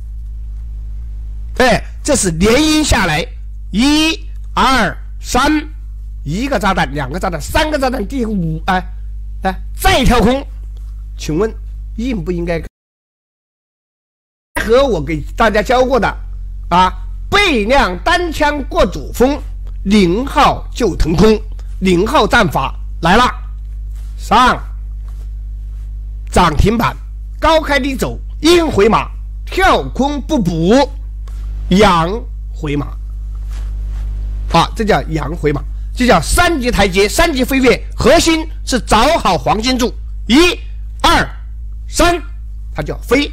哎，这是连阴下来，一二三，一个炸弹，两个炸弹，三个炸弹，第五，哎，哎，再跳空， 请问应不应该和我给大家教过的啊？背量单枪过主峰，零号就腾空，零号战法来了，上涨停板，高开低走，阴回马，跳空不补，阳回马，啊，这叫阳回马，这叫三级台阶，三级飞跃，核心是找好黄金柱，一、二、三，它叫飞。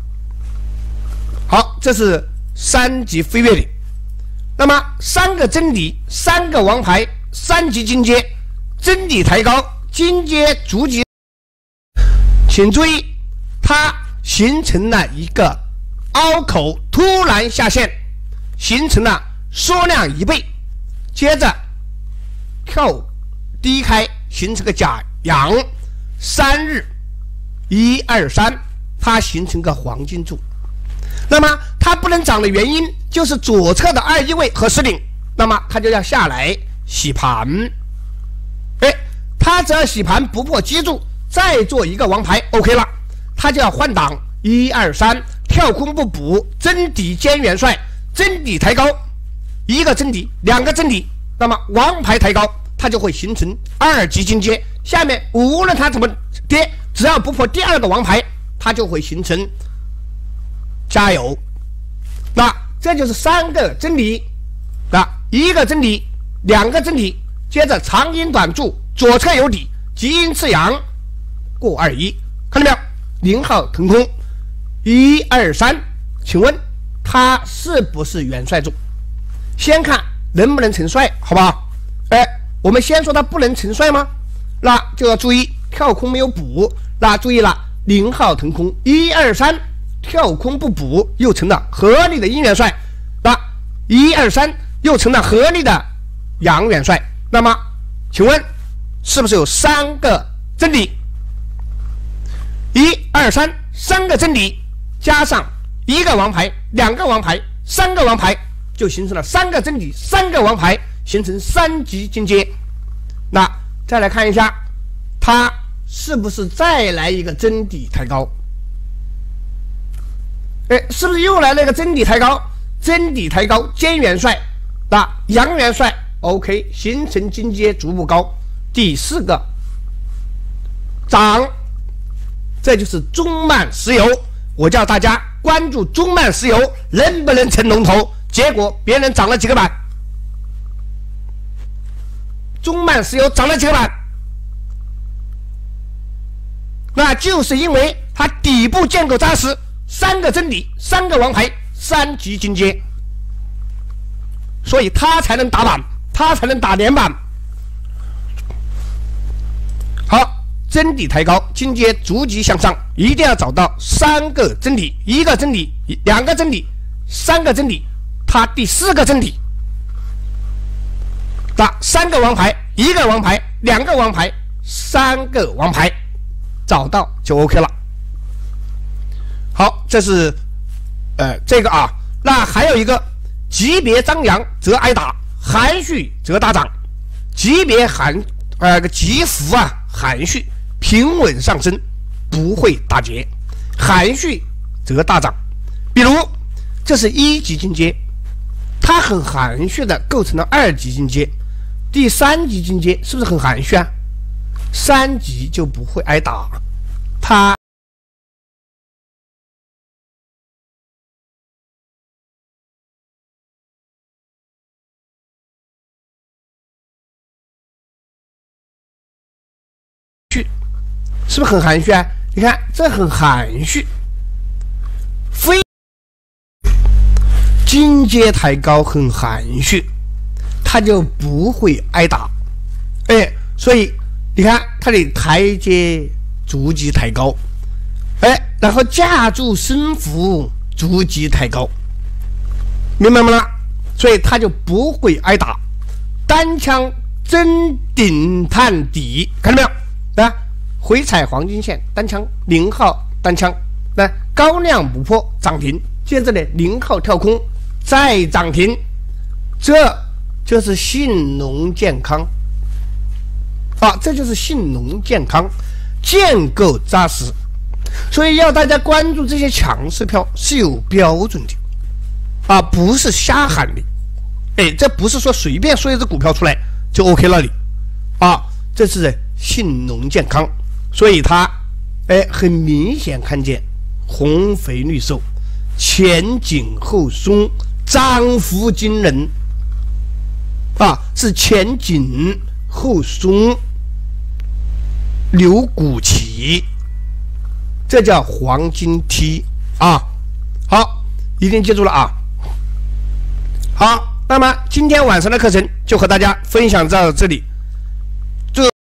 好，这是三级飞跃里。那么三个真理，三个王牌，三级金阶，真理抬高，金阶逐级。请注意，它形成了一个凹口，突然下线，形成了缩量一倍，接着跳低开，形成个假阳，三日一二三，它形成个黄金柱。那么它不能涨的原因就是左侧的二一位和十顶，那么它就要下来洗盘。哎，它只要洗盘不破基柱，再做一个王牌 OK 了，它就要换挡，一二三，跳空不补，真底兼元帅，真底抬高，一个真底，两个真底，那么王牌抬高，它就会形成二级金阶。下面无论它怎么跌，只要不破第二个王牌，它就会形成加油。那这就是三个真理，那一个真理，两个真理，接着长阴短柱，左侧有底，极阴次阳，过二一，看到没有？零号腾空，一二三，请问它是不是元帅柱？先看能不能成帅，好不好？哎，我们先说它不能成帅吗？那就要注意跳空没有补，那注意了，零号腾空，一二三，跳空不补，又成了合理的阴元帅，那一二三又成了合理的阳元帅。那么，请问是不是有三个真理？一二三，三个真理加上一个王牌，两个王牌，三个王牌，就形成了三个真理，三个王牌，形成三级金阶。那再来看一下，它是不是再来一个真底抬高？哎，是不是又来了一个真底抬高？真底抬高，兼元帅，那阳元帅 OK， 形成金阶逐步高。第四个涨，这就是中曼石油。我叫大家关注中曼石油能不能成龙头，结果别人涨了几个板，中曼石油涨了几个板，那就是因为它底部建构扎实，三个真理，三个王牌，三级金阶，所以它才能打板，它才能打连板。好，真理抬高，金阶逐级向上，一定要找到三个真理，一个真理，两个真理，三个真理，它第四个真理。那三个王牌，一个王牌，两个王牌，三个王牌，找到就 OK 了。好，这是呃这个啊，那还有一个级别张扬则挨打，含蓄则大涨，级别含呃个级幅啊含蓄，平稳上升，不会打结，含蓄则大涨。比如这是一级金阶，它很含蓄的构成了二级金阶，第三级金阶是不是很含蓄啊？三级就不会挨打，它是不是很含蓄啊？你看这很含蓄，非金阶抬高很含蓄，它就不会挨打。哎，所以你看它的台阶逐级抬高，哎，然后架柱升幅逐级抬高，明白吗？所以它就不会挨打。单枪真顶探底，看到没有？啊，回踩黄金线，单枪零号单枪，那高量补破涨停，接着呢零号跳空再涨停，这就是信农健康啊，这就是信农健康。 建构扎实。所以要大家关注这些强势票是有标准的，啊，不是瞎喊的。哎，这不是说随便说一只股票出来就 OK 了的，啊，这是信农健康，所以它，哎，很明显看见红肥绿瘦，前紧后松，涨幅惊人，啊，是前紧后松，留股旗，这叫黄金梯啊！好，一定记住了啊！好，那么今天晚上的课程就和大家分享到这里。